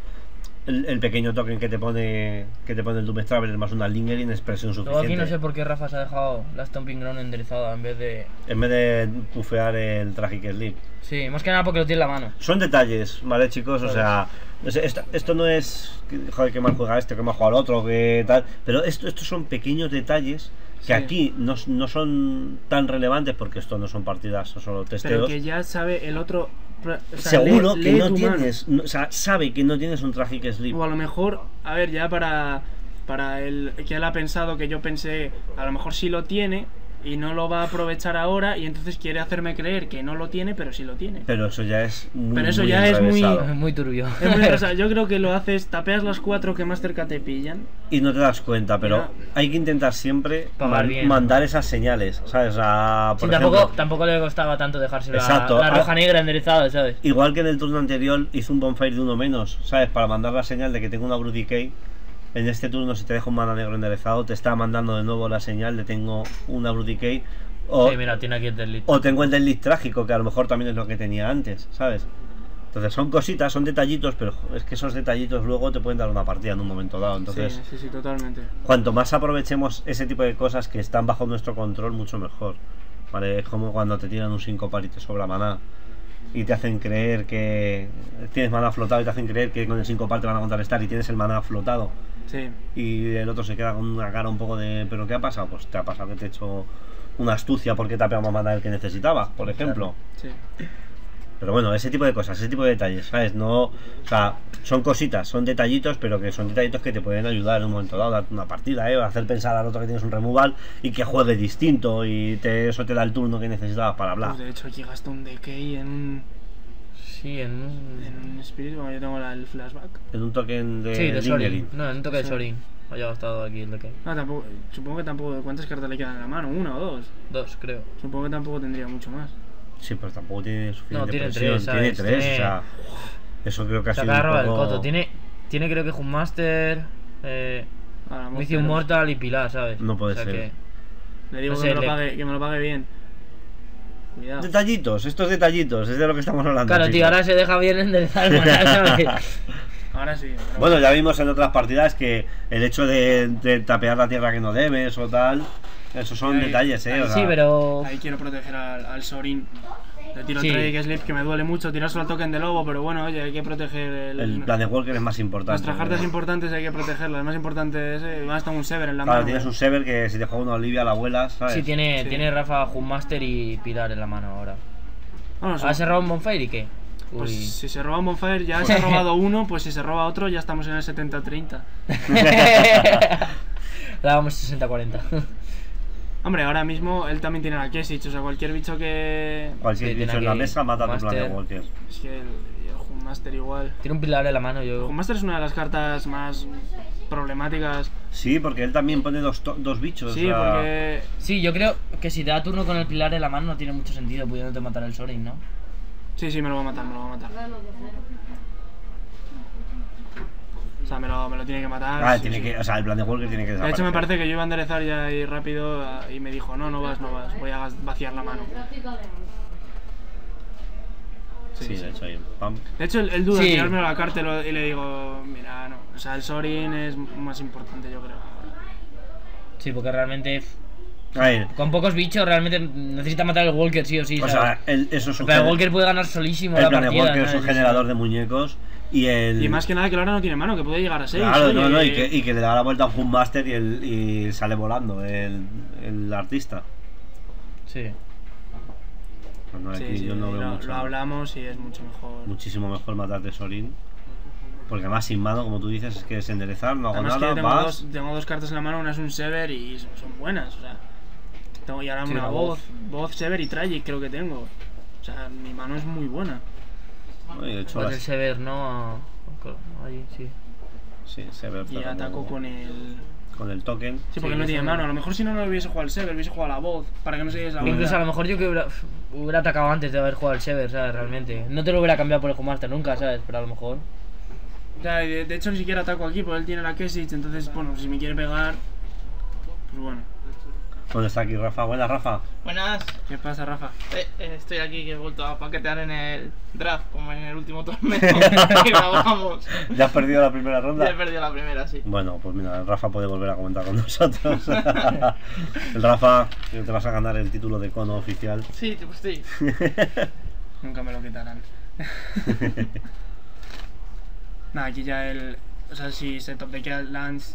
el pequeño token que te pone el Doom Traveler más una Lingering es presión Luego suficiente. aquí no sé por qué Rafa se ha dejado la Stomping Ground enderezada en vez de... En vez de pufear el Tragic Sleep. Sí, más que nada porque lo tiene en la mano. Son detalles, ¿vale, chicos? O sea, esto no es, joder, que mal juega este, que mal juega el otro, que tal. Pero estos son pequeños detalles que Sí. aquí no son tan relevantes porque esto no son partidas, son solo Pero testeos. que ya sabe el otro... O sea, Seguro que lee no tu mano. tienes, o sea, sabe que no tienes un Tragic Sleep. O a lo mejor, a ver, ya para el que él ha pensado que yo pensé, a lo mejor sí lo tiene y no lo va a aprovechar ahora y entonces quiere hacerme creer que no lo tiene, pero sí lo tiene. Pero eso ya es muy, Pero eso muy ya es muy- enrevesado. Muy turbio. Es muy interesante. Yo creo que lo haces, tapeas las 4 que más cerca te pillan. Y no te das cuenta, pero Mira. hay que intentar siempre Pagar bien. mandar esas señales, ¿sabes? O sea, Sí, por ejemplo, tampoco le costaba tanto dejarse Exacto. la roja negra enderezada, ¿sabes? igual que en el turno anterior hizo un bonfire de uno menos, ¿sabes? Para mandar la señal de que tengo una Blue Decay. En este turno, si te dejo un mana negro enderezado, te está mandando de nuevo la señal de tengo una Blue Decay. O, Sí, mira, tiene aquí el delete. o tengo el Deadlift trágico, que a lo mejor también es lo que tenía antes, ¿sabes? Entonces son cositas, son detallitos, pero es que esos detallitos luego te pueden dar una partida en un momento dado. Entonces, Sí, totalmente. cuanto más aprovechemos ese tipo de cosas que están bajo nuestro control, mucho mejor. ¿Vale? Es como cuando te tiran un sincopar y te sobra maná y te hacen creer que tienes maná flotado y te hacen creer que con el sincopar te van a contrarrestar y tienes el maná flotado Sí. y el otro se queda con una cara un poco de ¿pero qué ha pasado? Pues te ha pasado que te he hecho una astucia porque te ha pegado más maná del que necesitabas, por ejemplo. Sí. Pero bueno, ese tipo de cosas, ese tipo de detalles, ¿sabes? No, o sea, son cositas, son detallitos, pero que son detallitos que te pueden ayudar en un momento dado a darte una partida, ¿eh? Hacer pensar al otro que tienes un removal y que juegue distinto y eso te da el turno que necesitabas para hablar. Pues de hecho aquí gasto un decay en Sí, en un Spirit, bueno, yo tengo el flashback. En un token de Sí, de Lingering. Sorin. No, en un toque de Sí. Sorin. Haya gastado aquí el de No, tampoco, supongo que tampoco, ¿cuántas cartas le quedan en la mano? ¿Una o dos? 2, creo. Supongo que tampoco tendría mucho más. Sí, pero tampoco tiene suficiente No, tiene presión. 3, Tiene ¿sabes? 3, Tiene- o sea, eso creo que ha Se sido un agarra el poco... coto. Tiene creo que Hunmaster. Ahora, Vicium Mortal y Pilar, ¿sabes? No puede o sea ser. Que... Le digo no que, sé, que me lo pague bien. Cuidado. Detallitos, estos detallitos, es de lo que estamos hablando. Claro, tío, chicos. ahora se deja bien enderezar el maná, ¿sabes? Ahora sí. Pero Bueno, ya vimos en otras partidas que el hecho de tapear la tierra que no debes o tal, esos son Ahí- detalles, o sea, Sí, pero... ahí quiero proteger al Sorin. Le tiro Sí. Drake Sleep que me duele mucho, tirar solo al token de lobo, pero bueno, oye, hay que proteger el Planet Walker es más importante. nuestras cartas ¿no? importantes hay que protegerlas. Más importante es, más está un Sever en la Claro, mano. tienes un Sever que si te juega una Olivia la abuelas, ¿sabes? Sí, tiene, Sí. tiene Rafa, Hunmaster y Pilar en la mano ahora. Vamos, ¿Ahora se roba un Bonfire y qué? pues Uy. si se roba un Bonfire, ya se ha robado uno, pues si se roba otro, ya estamos en el 70-30. La vamos 60-40. Hombre, ahora mismo él también tiene la Kesich, o sea, cualquier bicho que. Cualquier Sí, bicho tiene en la aquí mesa mata a tu Master. Planet Walker. Es que el Hunmaster igual. Tiene un Pilar en la mano, El yo... Hunmaster es una de las cartas más problemáticas. Sí, porque él también pone dos bichos. Sí, o sea, porque. Sí, yo creo que si te da turno con el Pilar en la mano no tiene mucho sentido pudiéndote matar el Sorin, ¿no? Sí, me lo va a matar, me lo va a matar. O sea, me lo tiene que matar. Ah, sí, tiene sí. que, o sea, el Planet Walker tiene que De desaparecer. hecho, me parece que yo iba a enderezar ya ahí rápido y me dijo, no vas, voy a vaciar la mano. Sí, de hecho ahí. Pam. De hecho, él duda Sí. en tirármelo a la carta y le digo, mira, no. O sea, el Sorin es más importante, yo creo. Sí, porque realmente... A ver, Con pocos bichos realmente necesita matar al Walker sí o sí, o ¿sabes? sea, eso es un Pero el gener- Walker puede ganar solísimo el la Planet partida. Walker es un ¿sabes? generador de muñecos y el. Y más que nada que ahora no tiene mano, que puede llegar a 6. Claro, no, y que le da la vuelta a un Hunmaster y sale volando el artista. Sí. Pues no, Sí, aquí sí, yo no veo mucho. lo hablamos y es mucho mejor. Muchísimo mejor matarte Sorin. Porque además sin mano, como tú dices, es que es enderezar, no hago Además que nada, yo vas. tengo dos cartas en la mano, una es un Sever y son buenas, o sea. Y ahora Sí, una una Voz, Sever y Tragic creo que tengo. O sea, mi mano es muy buena. Oye, de hecho, Vas el Sever, ¿no? Ahí, sí. sí, se ve Y pero ataco como- con el. el token. Sí, porque Sí, no tiene eso- mano. A lo mejor si no hubiese jugado el Sever, hubiese jugado la Voz. Para que no se diese la Incluso a vuelta. lo mejor yo que hubiera atacado antes de haber jugado el Sever, ¿sabes? Realmente. No te lo hubiera cambiado por el Hunmaster nunca, ¿sabes? Pero a lo mejor... O sea, de hecho ni siquiera ataco aquí, porque él tiene la Kesich, entonces, bueno, si me quiere pegar. Pues bueno. ¿Dónde está aquí Rafa? Buenas, Rafa. Buenas, ¿Qué pasa, Rafa? estoy aquí que he vuelto a paquetear en el draft, como en el último torneo que grabamos. ¿Ya has perdido la primera Ya he ronda? perdido la primera, sí. Bueno, pues mira, el Rafa puede volver a comentar con nosotros. El Rafa, te vas a ganar el título de cono oficial. Sí, pues sí. Nunca me lo quitarán. Nada, aquí ya el. O sea, si se top dequea Lance.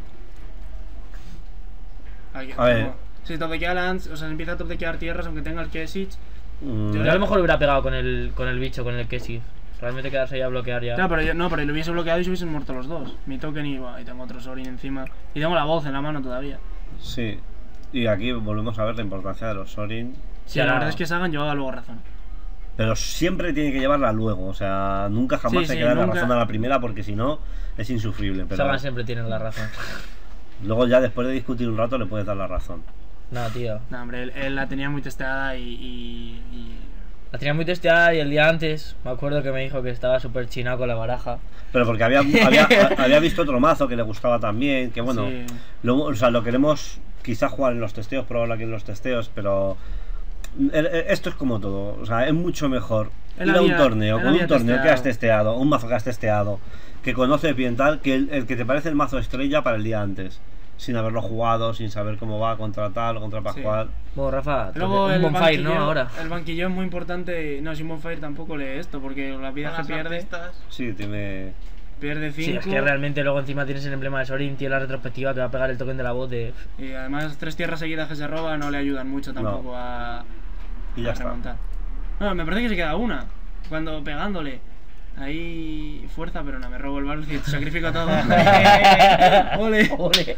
Aquí, A ver. no. Si top dequea Lance, o sea, empieza a top dequear tierras aunque tenga el Kesich. Mm, Yo a lo mejor lo hubiera pegado con el bicho, con el Kessie. Realmente quedarse ahí a bloquear ya. Claro, pero yo, no, pero lo hubiese bloqueado y se hubiesen muerto los dos. Mi token y tengo otro Sorin encima. Y tengo la voz en la mano todavía. Sí. Y aquí volvemos a ver la importancia de los Sorin. Sí, Ya la no. verdad es que Sagan llevaba luego razón. Pero siempre tiene que llevarla luego. O sea, nunca jamás Sí, hay sí, que dar la nunca. razón a la primera porque si no es insufrible. Pero Sagan siempre tienen la razón. luego ya después de discutir un rato le puedes dar la razón. No, tío. No, hombre, él la tenía muy testeada y La tenía muy testeada y el día antes me acuerdo que me dijo que estaba súper chinado con la baraja. Pero porque había visto otro mazo que le gustaba también. Que bueno, Sí. o sea, lo queremos quizá jugar en los testeos, probarlo aquí en los testeos, pero esto es como todo. O sea, es mucho mejor Él ir a un había- torneo, él con un había torneo que testeado. has testeado, un mazo que has testeado, que conoces bien tal, que el que te parece el mazo estrella para el día antes. Sin haberlo jugado, sin saber cómo va contra tal, contra Sí. Pascual. Bueno, Rafa, Luego un el bonfire, banquillo, ¿no? Ahora. el banquillo es muy importante. No, sin bonfire tampoco lee esto, porque la vida Con que las pierde, artistas. Sí, tiene. pierde 5. Sí, es que realmente luego encima tienes el emblema de Sorin, tiene la retrospectiva que va a pegar el token de la voz de... Y además 3 tierras seguidas que se roba no le ayudan mucho tampoco a Y ya está. remontar. No, me parece que se queda una. Cuando pegándole. Ahí fuerza, pero no, me robo el valor y sacrifico todo. ¡Ole! ¡Ole!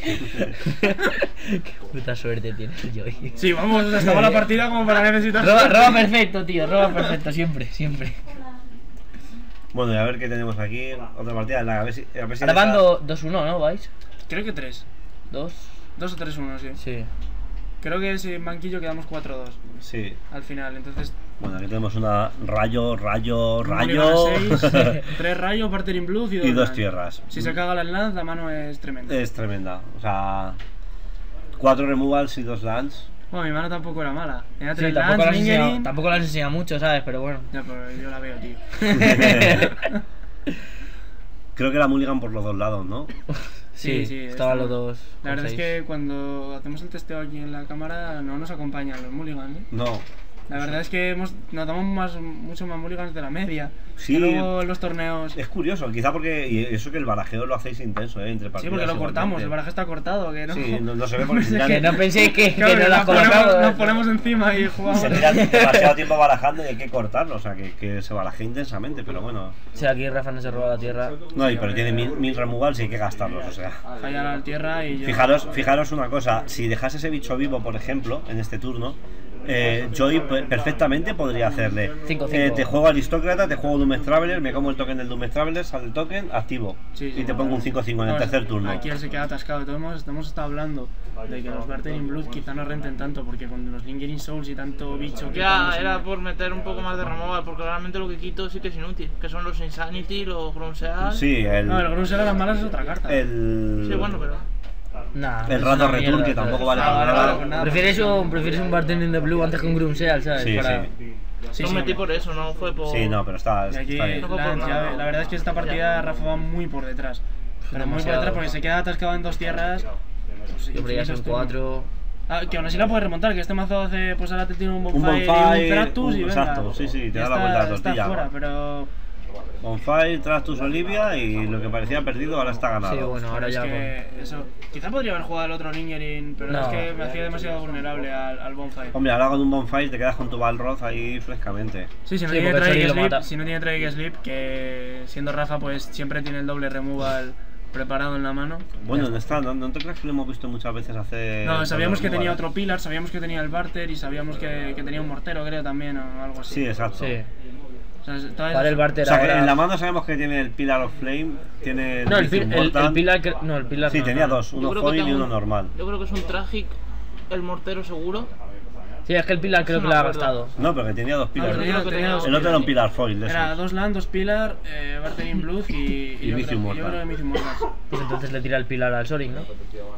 Qué puta suerte tiene el Joy. Sí, vamos, o sea, estaba la partida como para necesitar. Roba perfecto, tío, roba perfecto, siempre, siempre. Bueno, y a ver qué tenemos aquí. Otra partida. A ver si Ahora van 2-1, ¿no? ¿Vais? Creo que 3. 2. 2 o 3-1, sí. Sí. Creo que ese banquillo quedamos 4-2 Sí. al final, entonces Bueno, aquí tenemos una rayo. Mulligan a 6, 3 rayos, Bartering Blues y 2 2 tierras. Si se caga la Lance, la mano es tremenda. Es tremenda. O sea, 4 removals y 2 lands. Bueno, mi mano tampoco era mala. Tenía Sí, 3 tampoco Lance, Lingering. la has enseñado mucho, ¿sabes? Pero bueno. Ya, pero yo la veo, tío. Creo que era Mulligan por los dos lados, ¿no? Sí, estaban los dos. La verdad es que cuando hacemos el testeo aquí en la cámara no nos acompañan los mulligans, ¿eh? No. La verdad es que notamos mucho más mulligans de la media. Sí. Que luego en los torneos. Es curioso, quizá porque y eso que el barajeo lo hacéis intenso, entre partidas. Sí, porque lo cortamos, igualmente. el baraje está cortado, que no. Sí, no se ve porque se Que tiran, no penséis que Claro, no las colocamos. nos ponemos encima y jugamos. se tiran demasiado tiempo barajando y hay que cortarlo, o sea, que se barajea intensamente, pero bueno. Sí, aquí Rafa no se roba la tierra. No, pero tiene 1000 removals y hay que gastarlos, o sea. Fallar a la tierra y yo... Fijaros una cosa, si dejas ese bicho vivo, por ejemplo, en este turno, Joy perfectamente podría hacerle 5-5. te juego Aristócrata, te juego Doom Traveler, me como el token del Doom Traveler, sale el token, activo Sí, y te pongo un 5-5 en el tercer turno. Aquí él se queda atascado. De todos modos, hemos estado hablando de que los Bartering Blood quizá no renten tanto porque con los Lingering Souls y tanto bicho que Ya, tenemos en era el- por meter un poco más de removal, porque realmente lo que quito sí que es inútil, que son los Insanity, los Grunseal. Sí, No, el Grunser a las malas es otra carta. el Sí, bueno, pero... Nah, El es Rato una Return, mierda, que ¿sabes? tampoco vale Ah, para vale, nada. vale, pues nada. Prefieres un Bartender de Blue antes que un Grumseal, ¿sabes? Sí, Para... sí. Sí, lo sí, metí hombre. por eso, no fue por... Sí, no, pero está Y aquí, bien. No, la verdad es que esta partida Rafa va muy por detrás. Pero muy por Demasiado. detrás porque se queda atascado en 2 tierras. Yo creía que son 4. Ah, que aún así la puedes remontar, que este mazo hace, pues ahora te tiene un Un Bonfire y Bonfire, un Tractus y venga. exacto, sí, te Ya da la vuelta a la está tortilla. fuera, pero... Bonfire, Trastus, Olivia y lo que parecía perdido ahora está ganado. Sí, bueno, ahora es ya. que eso... Quizá podría haber jugado el otro Lingering, pero No. es que me hacía demasiado vulnerable al Bonfire. Hombre, ahora con un Bonfire te quedas con tu Balroth ahí frescamente. Sí, si no Sí, tiene porque Tragic Sori lo Sleep, mata. si no tiene Tragic Sleep, que siendo Rafa pues siempre tiene el doble removal preparado en la mano. Bueno, no te creas que lo hemos visto muchas veces hacer. No, sabíamos que tenía removals. otro pilar, sabíamos que tenía el Barter y sabíamos que tenía un mortero, creo también, o algo así. Sí, exacto. Sí. O sea, todas Para el esas- Barter O sea, que ahora... en la mano sabemos que tiene el Pillar of Flame, tiene No, el Lithium Mortal. pilar... No, el pilar Sí, no, tenía no. dos, Yo uno creo que foil y tengo uno un- normal. Yo creo que es un Tragic, el mortero seguro. Sí, es que el pilar creo No que me lo ha acuerdo. gastado. No, pero que tenía dos pillars. No, ¿no? tenía- tenía dos El otro era un sí. Pillar foil de Era esos. 2 land, 2 pilar, Bartering Blood y yo Mythium creo- yo Mortal. creo que Mythium Mortal. Pues entonces le tira el pilar al Sorin, ¿no?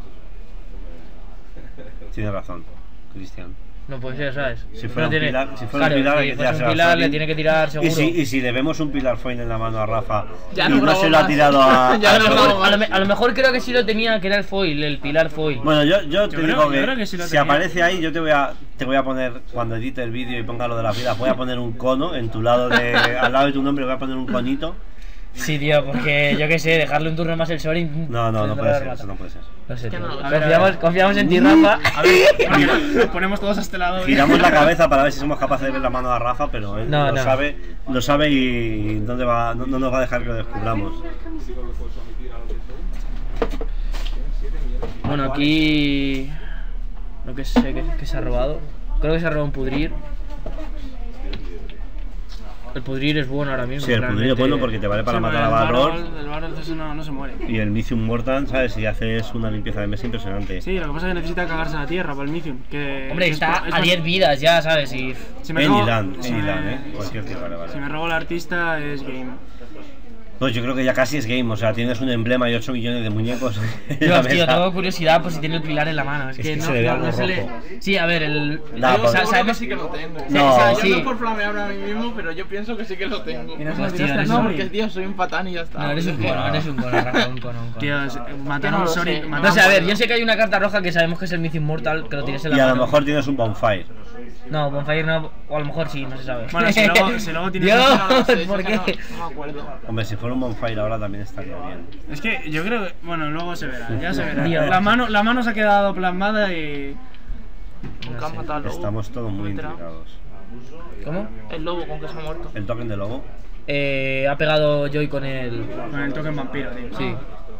Tienes razón, Cristian. No puede ser, ¿sabes? Si fuera un No tiene- pilar, si fuera claro, un pilar, hay si que fuese tirarse un al pilar le Sorin. tiene que tirar seguro. Y si le vemos un Pillar foil en la mano a Rafa Ya y no no grabo se lo ha más. tirado a. Ya A a lo, no Sorin. mejor, a lo mejor creo que sí lo tenía, que era el foil, el pilar foil. Bueno, yo te creo- digo yo que, creo que sí lo si tenía. aparece ahí, yo te voy a poner, cuando edite el vídeo y ponga lo de la vida, voy a poner un cono en tu lado al lado de tu nombre, voy a poner un conito. Sí, tío, porque yo qué sé, dejarle un turno más el Sorin. No pues, puede lo ser, mata. eso no puede ser. No sé, Que tío. no, Confiamos en ti, Rafa. A ver, porque nos ponemos todos a este lado. y- Giramos la cabeza para ver si somos capaces de ver la mano a Rafa, pero él No, lo no. sabe y no nos va a dejar que lo descubramos. Bueno, aquí. Lo que sé que se ha robado. Creo que se ha robado un pudrir. El pudrir es bueno ahora mismo. Sí, el pudrir es realmente. bueno porque te vale para Sí, matar a el Balrog. El Barrel ese no se muere. Y el Mythium Mortal, ¿sabes? Si haces una limpieza de mesa impresionante. Sí, lo que pasa es que necesita cagarse la tierra para el Mythium. Hombre, que está es a 10 vidas ya, ¿sabes? Y. Si me robo- Anyland, si me- Cualquier tierra, vale. Si me robo el artista es game. Pues yo creo que ya casi es game, o sea, tienes un emblema y 8 millones de muñecos. en Dios, la tío, mesa. tengo curiosidad por si tiene el pilar en la mano. Es que que no, se le ve algo no se le. rojo. Sí, a ver, el. Nah, Yo porque- seguro que sabemos sí que lo tengo. No. O sea, Sí. yo no es por flamear a mí mismo, pero yo pienso que sí que lo tengo. Y no se lo Hostia, tiraste al eres No, un- Sorin. porque tío, soy un patán y ya está. No, eres un cono, eres un cono, Rafa, un cono. Tío, matar Que a no un lo Sorin. sé. matar No sé, a ver, un- yo sé que hay una carta roja que sabemos que es el Mythic Mortal, que lo tienes en la Y a mano. lo mejor tienes un Bonfire. No, Bonfire no, o a lo mejor sí, no se sabe. Bueno, si luego tienes. Dios, No lo sé, ¿por es qué? que no me acuerdo. Hombre, si fuera un Bonfire ahora también estaría bien. Es que yo creo que. Bueno, luego se verá, ya se verá. Dios. La mano se ha quedado plasmada y. Nunca han matado al lobo. Estamos todos muy Me he enterado. intrigados. ¿Cómo? El lobo con que se ha muerto. El token de lobo. Ha pegado Joy con el. Con el token vampiro, tío. Sí.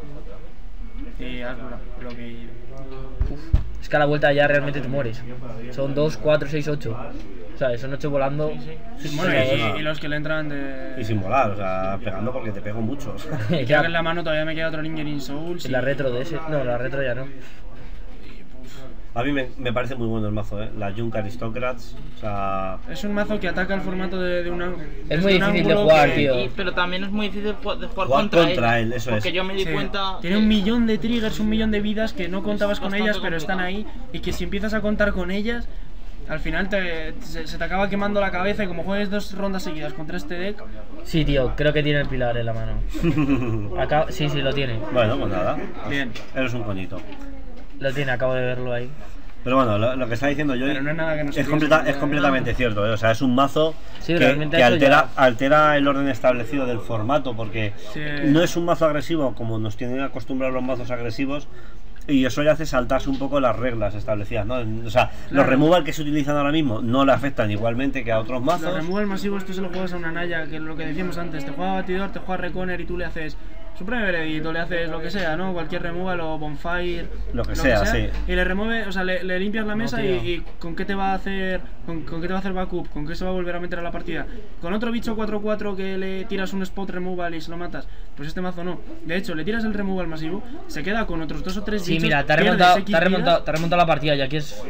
Y haz lo que. Es que a la vuelta ya realmente te mueres. Son 2, 4, 6, 8. ¿Sabes? Son 8 volando. Bueno, Sí, y los que le entran de. Y sin volar, o sea, pegando porque te pego mucho. Creo que en la mano todavía me queda otro Lingering Souls. La retro de ese. No, la retro ya no. A mí me parece muy bueno el mazo, la Junk Aristocrats. O sea... Es un mazo que ataca el formato de una. Es muy difícil de jugar, tío. Pero también es muy difícil de jugar contra él. Eso porque es. yo me di cuenta. Tiene un millón de triggers, un millón de vidas que no contabas con ellas, pero están ahí. Y que si empiezas a contar con ellas, al final se te acaba quemando la cabeza. Y como juegues 2 rondas seguidas contra este deck. Sí, tío, creo que tiene el pilar en la mano. Sí, lo tiene. Bueno, pues nada. Bien. Eres un coñito. Lo tiene, acabo de verlo ahí. Pero bueno, lo que está diciendo yo Pero no es nada que no se es piense, completamente cierto, O sea, es un mazo Sí, que altera el orden establecido del formato, porque Sí. no es un mazo agresivo como nos tienen acostumbrados los mazos agresivos, y eso le hace saltarse un poco las reglas establecidas, ¿no? O sea, los removal que se utilizan ahora mismo no le afectan igualmente que a otros mazos. Los removal masivos, tú se lo juegas a una Naya, que es lo que decíamos antes, te juega Batidor, te juega Reconer y tú le haces Supreme Veredicto, le haces lo que sea, ¿no? Cualquier removal o Bonfire, lo que sea, sí. Y le remueve, o sea, le limpias la mesa y ¿con qué te va a hacer con qué te va a hacer backup? ¿Con qué se va a volver a meter a la partida? Con otro bicho 4-4 que le tiras un spot removal y se lo matas, pues este mazo no. De hecho, le tiras el removal masivo, se queda con otros 2 o 3 bichos. Sí, mira, te ha remontado la partida y aquí es...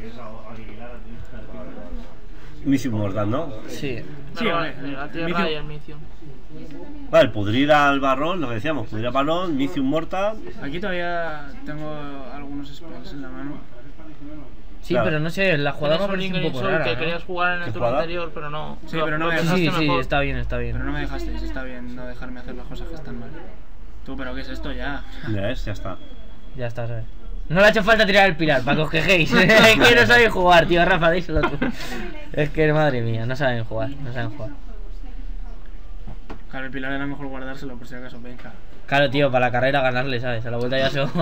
Misium Mortal, ¿no? Sí. Sí, vale. La tierra y el Misium. Vale, pudrir al barrón, lo que decíamos, pudrir al barrón, Misium Mortal. Aquí todavía tengo algunos spells en la mano. Sí, Claro. pero no sé, la jugada me Tienes parece un Link poco Soul rara, que ¿no? querías jugar en el turno jugada? anterior, pero no. Sí, pero no me pensaste dejaste. Sí, mejor. está bien, está bien. Pero no me dejasteis, está bien no dejarme hacer las cosas que están mal. Tú, pero ¿qué es esto ya? Ya ves, ya está. Ya está, ¿sabes? No le ha hecho falta tirar el pilar para que os quejéis. Es que no saben jugar, tío. Rafa, díselo tú. Es que, madre mía, no saben jugar, no saben jugar. Claro, el pilar era mejor guardárselo por si acaso, venga. Claro, tío, para la carrera ganarle, ¿sabes? A la vuelta ya son...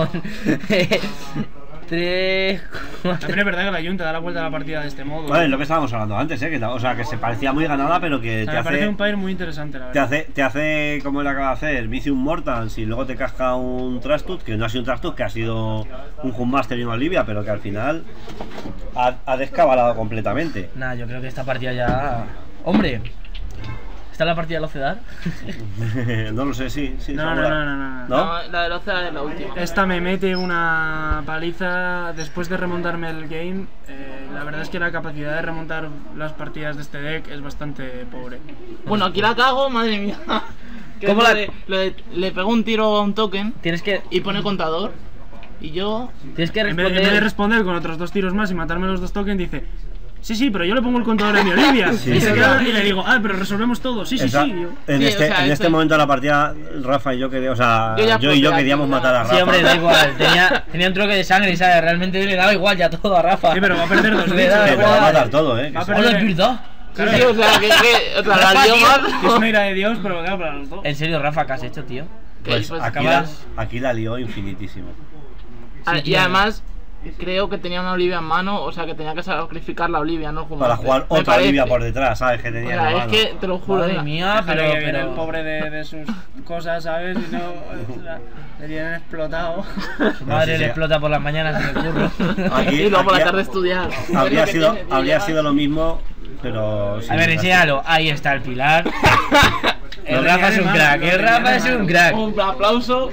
3... También es verdad que la Jun te da la vuelta a la partida de este modo. Vale, lo que estábamos hablando antes, o sea, que se parecía muy ganada, pero que O sea, te me parece hace... un pair muy interesante, la Te verdad. hace como él acaba de hacer, Vicium Mortals y luego te casca un Trastut, que no ha sido un Trastut, que ha sido un Huntmaster y una Olivia, pero que al final ha descabalado completamente. Nah, yo creo que esta partida ya... ¡Hombre! ¿Está la partida del Ocedar? No lo sé, sí. No, segura. no. No, la del Ocean es la última. Esta me mete una paliza después de remontarme el game. La verdad es que la capacidad de remontar las partidas de este deck es bastante pobre. Bueno, aquí la cago, madre mía. ¿Cómo Le pego un tiro a un token Tienes que... y pone contador. Y yo. Tienes que En vez de responder... responder con otros 2 tiros más y matarme los 2 tokens, dice: sí, pero yo le pongo el contador en mi Olivia. Sí, y se sí, queda claro. y le digo: pero resolvemos todo. Sí. En Sí, este, o sea, en este momento de la partida, Rafa y yo queríamos, o sea, yo y yo queríamos matar a Rafa. Sí, hombre, da igual. Tenía un troque de sangre, ¿sabes? Realmente le daba igual ya todo a Rafa. Sí, pero va a perder 2 Le da bichos. Pero va a igual. matar todo, Va a que perder- se- Hola, es verdad. Claro, Sí, o sea, que la lió mal. es una ira de Dios, pero claro, para los dos. En serio, Rafa, ¿qué has hecho, tío? Pues Pues aquí la lió infinitísimo. Y además, creo que tenía una Olivia en mano, o sea que tenía que sacrificar la Olivia, no Para jugar Me otra parece. Olivia por detrás, ¿sabes? Que tenía en la O sea, es mano. que te lo juro. Madre era- mía, Déjale que viene el pero... pobre de sus cosas, ¿sabes? Y no, o sea, le tienen explotado. Su madre Sí, le sí. explota por las mañanas en el curro. Aquí- y luego por la aquí- tarde estudiar. Habría sido lo mismo, pero... sin A ver, desastre. enséñalo. Ahí está el pilar. El No Rafa le es un llame crack, mal, el no le Rafa es llame un mal. crack. Un aplauso.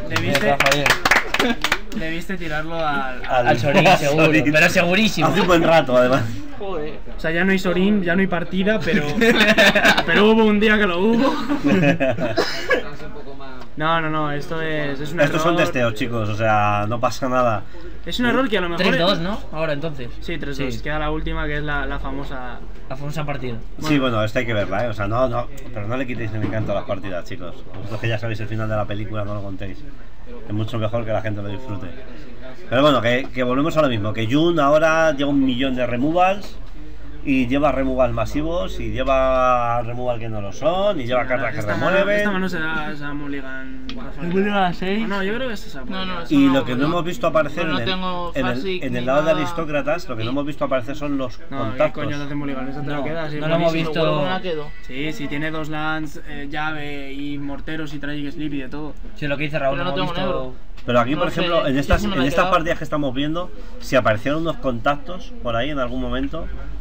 Debiste tirarlo al... Al Sorín, seguro, pero segurísimo. Hace un buen rato, además. Joder. O sea, ya no hay Sorin, ya no hay partida, pero hubo un día que lo hubo. No, esto es un error. Estos son testeos, chicos, o sea, no pasa nada. Es un error que a lo mejor... 3-2, ¿no? Ahora entonces. Sí, 3-2. Sí. Queda la última, que es la famosa... La famosa partida. Sí, bueno, esta hay que verla, o sea, no, pero no le quitéis el encanto a las partidas, chicos. Vosotros que ya sabéis el final de la película, no lo contéis. Es mucho mejor que la gente lo disfrute. Pero bueno, que volvemos a lo mismo, que Jun ahora lleva 1 millón de removals y lleva removals masivos y lleva removal que no lo son y lleva cartas que Esta remueven. mano será esa Mulligan. ¿Mulligan a 6? No, yo creo que es esa. No, eso Y no, lo que no hemos visto aparecer no en tengo el Farsight en ni el lado de nada. aristócratas, lo que no hemos visto aparecer son los No, ¿qué contactos. coño no te Mulligan? Eso te lo quedas. no lo hemos buenísimo. visto. Seguro que me la quedo. Sí, tiene 2 lands, llave y morteros y tragic sleep y de todo. Sí, lo que dice Raúl, Pero no no hemos tengo visto... negro. Pero aquí, No por sé, ejemplo, en yo estas sí me la he partidas quedado. que estamos viendo, si aparecieron unos contactos por ahí en algún momento,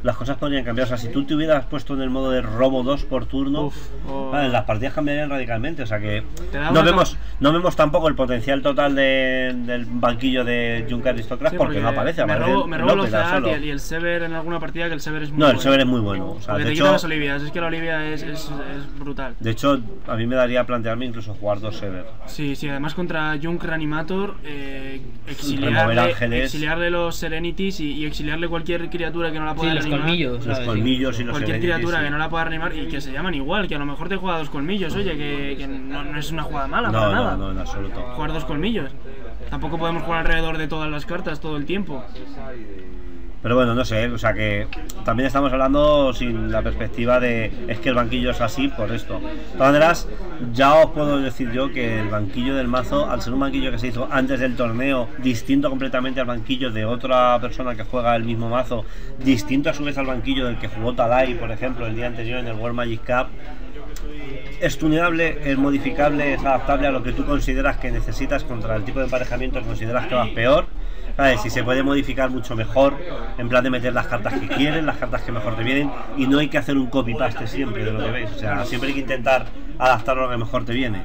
las cosas podrían cambiar. O sea, si tú te hubieras puesto en el modo de robo 2 por turno, vale, las partidas cambiarían radicalmente. O sea que no vemos tampoco el potencial total del banquillo de Junk Aristocrat, porque no aparece. Me robo el Oceat y el Sever en alguna partida, que el Sever es muy bueno. No, el Sever es muy bueno. O sea, porque de te hecho, quitan las Olivias, es que la Olivia es brutal. De hecho, a mí me daría a plantearme incluso jugar 2 Sever. Sí, además contra Junk Reanimator, exiliarle los Serenities y exiliarle cualquier criatura que no la pueda los reanimar. colmillos, Los colmillos y los Cualquier Serenities, criatura que no la pueda reanimar y que se llaman igual, que a lo mejor te juega 2 colmillos, oye, que no es una jugada mala para nada. No, en absoluto. Jugar 2 colmillos. Tampoco podemos jugar alrededor de todas las cartas todo el tiempo. Pero bueno, no sé, o sea que también estamos hablando sin la perspectiva de es que el banquillo es así por esto. De todas maneras, ya os puedo decir yo que el banquillo del mazo, al ser un banquillo que se hizo antes del torneo, distinto completamente al banquillo de otra persona que juega el mismo mazo, distinto a su vez al banquillo del que jugó Talai, por ejemplo, el día anterior en el World Magic Cup, es tuneable, es modificable, es adaptable a lo que tú consideras que necesitas contra el tipo de emparejamiento que consideras que vas peor. ¿Sabes? Si se puede modificar mucho mejor, en plan de meter las cartas que quieren, las cartas que mejor te vienen, y no hay que hacer un copy-paste siempre de lo que veis, o sea, siempre hay que intentar adaptarlo a lo que mejor te viene.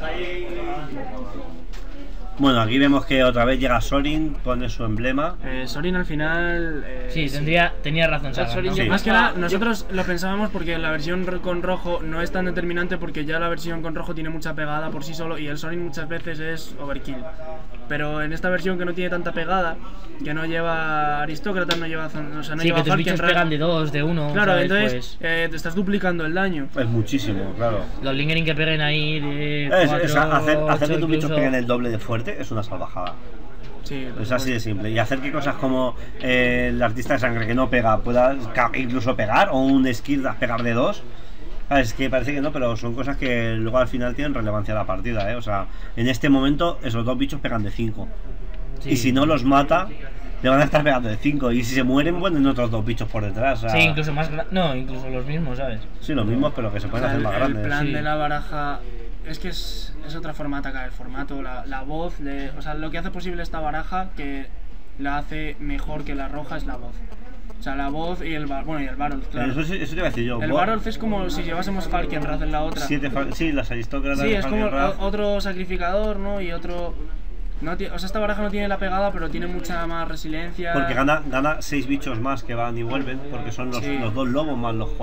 Bueno, aquí vemos que otra vez llega Sorin, pone su emblema. Sorin al final... sí, tenía razón, Sagan, ¿no? Sí. Más que nada, nosotros lo pensábamos porque la versión con rojo no es tan determinante, porque ya la versión con rojo tiene mucha pegada por sí solo y el Sorin muchas veces es overkill. Pero en esta versión que no tiene tanta pegada, que no lleva aristócratas, no lleva... O sea, no sí, lleva que tus bichos pegan de 2, de 1. Claro, ¿sabes? entonces pues... te estás duplicando el daño. Es muchísimo, claro. Los lingering que peguen ahí de 4, hacer que tus bichos incluso... peguen el doble de fuerte es una salvajada. Sí, es así de simple. Y hacer que cosas como el artista de sangre que no pega pueda incluso pegar, o un skill pegar de 2. Es que parece que no, pero son cosas que luego al final tienen relevancia a la partida, ¿eh? O sea, en este momento esos 2 bichos pegan de 5. Sí. Y si no los mata, le van a estar pegando de 5. Y si se mueren, ponen otros 2 bichos por detrás. O sea... Sí, incluso más no, incluso los mismos, ¿sabes? Sí, los mismos, pero que se pueden hacer más grandes. El plan de la baraja es que es otra forma de atacar el formato. La voz, o sea, lo que hace posible esta baraja, que la hace mejor que la roja, es la voz. O sea, la voz y el Barolf, claro. Eso te iba a decir yo. El Barolf es como si llevásemos Falkenrath en la otra. Sí, las aristócratas. Sí, es como otro sacrificador, ¿no? Y otro... No, o sea, esta baraja no tiene la pegada, pero tiene mucha más resiliencia. Porque gana 6 bichos más que van y vuelven, porque son los 2 lobos más las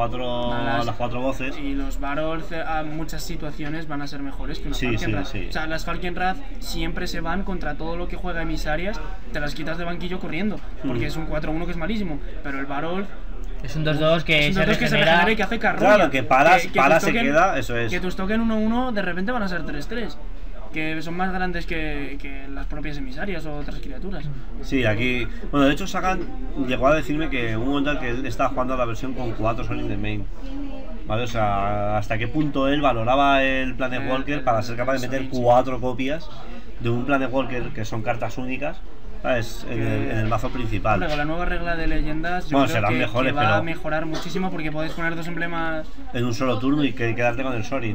4 voces. Y los Barolf a muchas situaciones van a ser mejores que una Falkenrath. Sí. O sea, las Falkenrath siempre se van contra todo lo que juega emisarias, te las quitas de banquillo corriendo, porque es un 4-1 que es malísimo. Pero el Barolf es un 2-2 que se regenera y que hace carroña. Claro, que se queda, eso es. Que tus token 1-1 de repente van a ser 3-3. Que son más grandes que las propias emisarias o otras criaturas. Sí, aquí... Bueno, de hecho Sagan llegó a decirme que hubo un momento en que él estaba jugando a la versión con 4 Sorin de main. ¿Vale? O sea, hasta qué punto él valoraba el Planetwalker para ser capaz de meter 4 copias de un Planetwalker que son cartas únicas, ¿sabes? En el mazo principal. Hombre, con la nueva regla de leyendas, yo creo serán mejores, que va a mejorar muchísimo, porque podéis poner 2 emblemas en un solo turno y quedarte con el Sorin.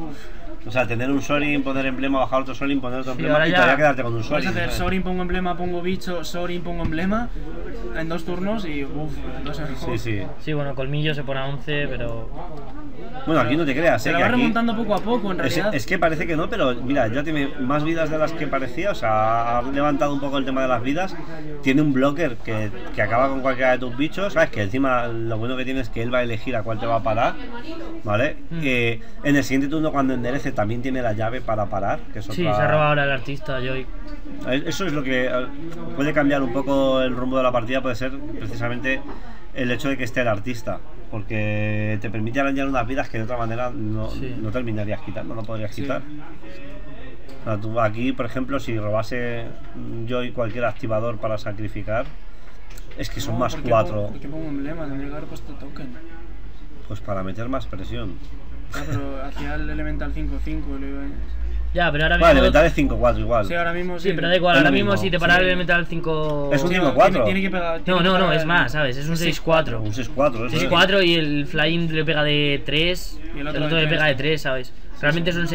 O sea, tener un Sorin, poner emblema, bajar otro Sorin, poner otro emblema y todavía quedarte con un Sorin. Puedes hacer Sorin, pongo emblema, pongo bicho, Sorin, pongo emblema en 2 turnos y Sí, bueno, colmillo se pone a 11, pero... Bueno, aquí no te creas, se la va remontando poco a poco, en realidad. Es que parece que no, pero mira, ya tiene más vidas de las que parecía. O sea, ha levantado un poco el tema de las vidas. Tiene un blocker que acaba con cualquiera de tus bichos, ¿sabes? Que encima lo bueno que tiene es que él va a elegir a cuál te va a parar, ¿vale? En el siguiente turno, cuando enderece, también tiene la llave para parar, que es otra... Sí, se ha robado ahora el artista, Joy. Eso es lo que puede cambiar un poco el rumbo de la partida, puede ser precisamente el hecho de que esté el artista, porque te permite arañar unas vidas que de otra manera no terminarías quitando, no podrías quitar. O sea, tú aquí, por ejemplo, si robase Joy cualquier activador para sacrificar, es que son más 4. ¿Por qué pongo emblema? Tendría que haber puesto token. Pues para meter más presión. Pero hacía el elemental 5-5. Ya, pero ahora mismo... Vale, elemental es 5-4 igual. Sí, ahora mismo sí. Sí, pero da igual, ahora mismo si te paras el elemental 5... Es un 5-4. Tiene que pegar... No, es más, ¿sabes? Es un 6-4. Un 6-4, 6-4 y el flying le pega de 3 y el otro le pega de 3, ¿sabes? Realmente son 6,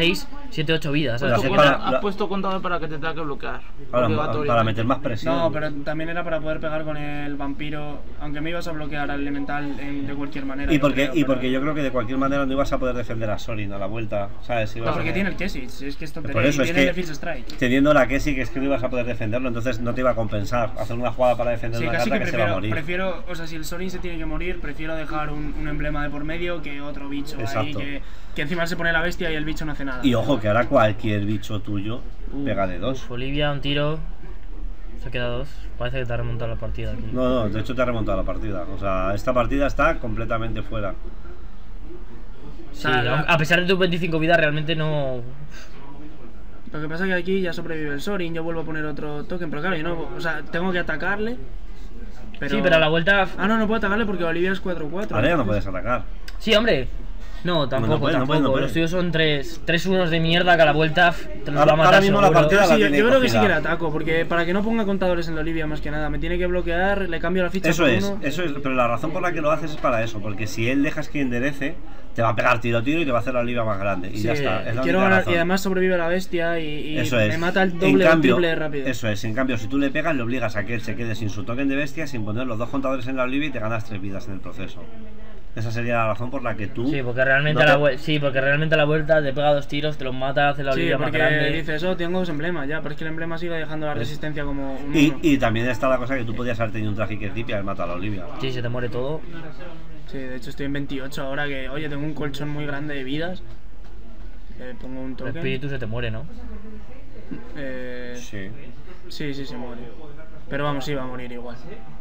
7-8 vidas, Pues ¿sabes? así Has puesto contador para que te tenga que bloquear. para meter más presión. No, pero también era para poder pegar con el vampiro, aunque me ibas a bloquear al elemental de cualquier manera. Y porque yo creo que de cualquier manera no ibas a poder defender a Sorin a la vuelta, ¿sabes? No, porque tiene el Kessie, si es que esto por eso, tiene es el Defense Strike. teniendo la Kessie, que es que no ibas a poder defenderlo, entonces no te iba a compensar hacer una jugada para defender Sí, una casi carta que que se va a morir. prefiero, o sea, si el Sorin se tiene que morir, prefiero dejar un emblema de por medio que otro bicho ahí que encima se pone la bestia y el bicho no hace nada. Y ojo, que ahora cualquier bicho tuyo pega de 2. Olivia, un tiro. Se queda 2. Parece que te ha remontado la partida aquí. No, de hecho te ha remontado la partida. O sea, esta partida está completamente fuera. Sí, a pesar de tus 25 vidas, realmente no. Lo que pasa es que aquí ya sobrevive el Sorin, yo vuelvo a poner otro token, pero claro, yo no, o sea, tengo que atacarle. Sí, pero a la vuelta. Ah, no puedo atacarle porque Olivia es 4-4. Ahora ya no puedes atacar. Sí, hombre. No, tampoco, tampoco. Los tuyos son 3-1 de mierda que a la vuelta te los va a matar. Ahora mismo la seguro. partida la Sí, yo tiene creo que sí cogida. que le ataco, porque para que no ponga contadores en la Olivia más que nada, me tiene que bloquear, le cambio la ficha Eso por es, uno. pero la razón por la que lo haces es para eso, porque si él dejas que enderece, te va a pegar tiro y te va a hacer la Olivia más grande. Y Sí, ya está. Es la quiero única ganar, razón. y además sobrevive la bestia y Eso es. me mata el En doble o el cambio, triple de rápido. Eso es, en cambio, si tú le pegas, le obligas a que él se quede sin su token de bestia, sin poner los 2 contadores en la Olivia y te ganas 3 vidas en el proceso. Esa sería la razón por la que tú. Sí, porque realmente, porque realmente a la vuelta te pega 2 tiros, te los mata, hace la Sí, Olivia más porque grande. dices, tengo 2 emblemas ya, pero es que el emblema sigue dejando la resistencia como un 1. Y también está la cosa que tú podías haber tenido un Tragic Zip y haber matado a la Olivia. Sí, se te muere todo. Sí, de hecho estoy en 28 ahora que, oye, tengo un colchón muy grande de vidas. Pongo un El token. espíritu se te muere, ¿no? Sí. Sí, se muere. Pero vamos, sí, va a morir igual.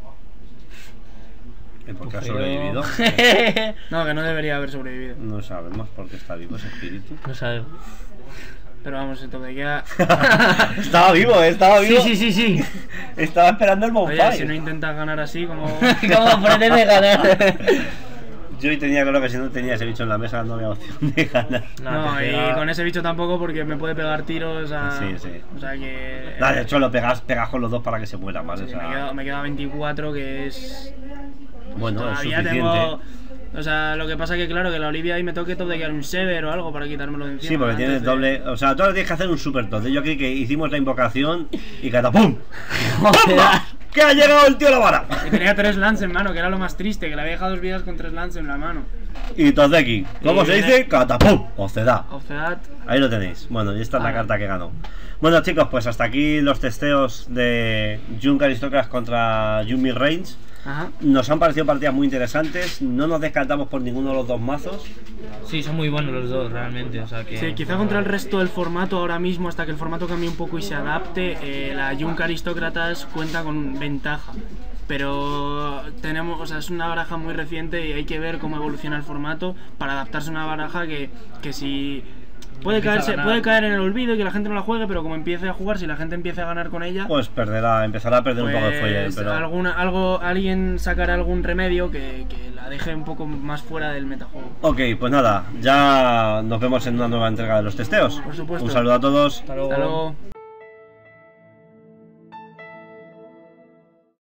¿Y por qué ha sobrevivido? No, que no debería haber sobrevivido. No sabemos por qué está vivo ese espíritu. No sabemos. Pero vamos, esto me queda. Estaba vivo, estaba vivo. Sí. Estaba esperando el bonfire. Oye, si no intentas ganar así, como. ¿Cómo pretende ganar? Yo hoy tenía claro que si no tenía ese bicho en la mesa no había opción de ganar. No, y con ese bicho tampoco porque me puede pegar tiros a. Sí. O sea que. De hecho lo pegas con los 2 para que se muera, ¿vale? Sí, O sea, me queda 24, que es. bueno, es Todavía suficiente. tengo. O sea, lo que pasa que claro, que la Olivia ahí me toque top de quedar un Sever o algo para quitármelo de encima. Sí, porque tienes doble. O sea, tú ahora tienes que hacer un super top. Yo aquí que hicimos la invocación y catapum. ¡Pumba! ¡Que ha llegado el tío a la vara! Y tenía 3 lances en mano, que era lo más triste, que le había dejado 2 vidas con 3 lances en la mano. Y Tozeki, ¿cómo Y se viene- dice? Catapum. O Ceda. O sea, Ahí lo tenéis. Bueno, y esta es la Ah. carta que ganó. Bueno, chicos, pues hasta aquí los testeos de Junk Aristocrats contra Junk Midrange. ajá. Nos han parecido partidas muy interesantes. No nos descartamos por ninguno de los 2 mazos. Sí, son muy buenos los dos, realmente. O sea que. Sí, quizá contra el resto del formato ahora mismo, hasta que el formato cambie un poco y se adapte, la Junk Aristócratas cuenta con ventaja. Pero tenemos, o sea, es una baraja muy reciente y hay que ver cómo evoluciona el formato para adaptarse a una baraja que si puede caer en el olvido y que la gente no la juegue, pero como empiece a jugar, si la gente empieza a ganar con ella, Pues empezará a perder un poco de fuelle. pues Pero... alguien sacará algún remedio que la deje un poco más fuera del metajuego. Ok, pues nada, ya nos vemos en una nueva entrega de los testeos. Por supuesto. Un saludo a todos. Hasta Hasta luego.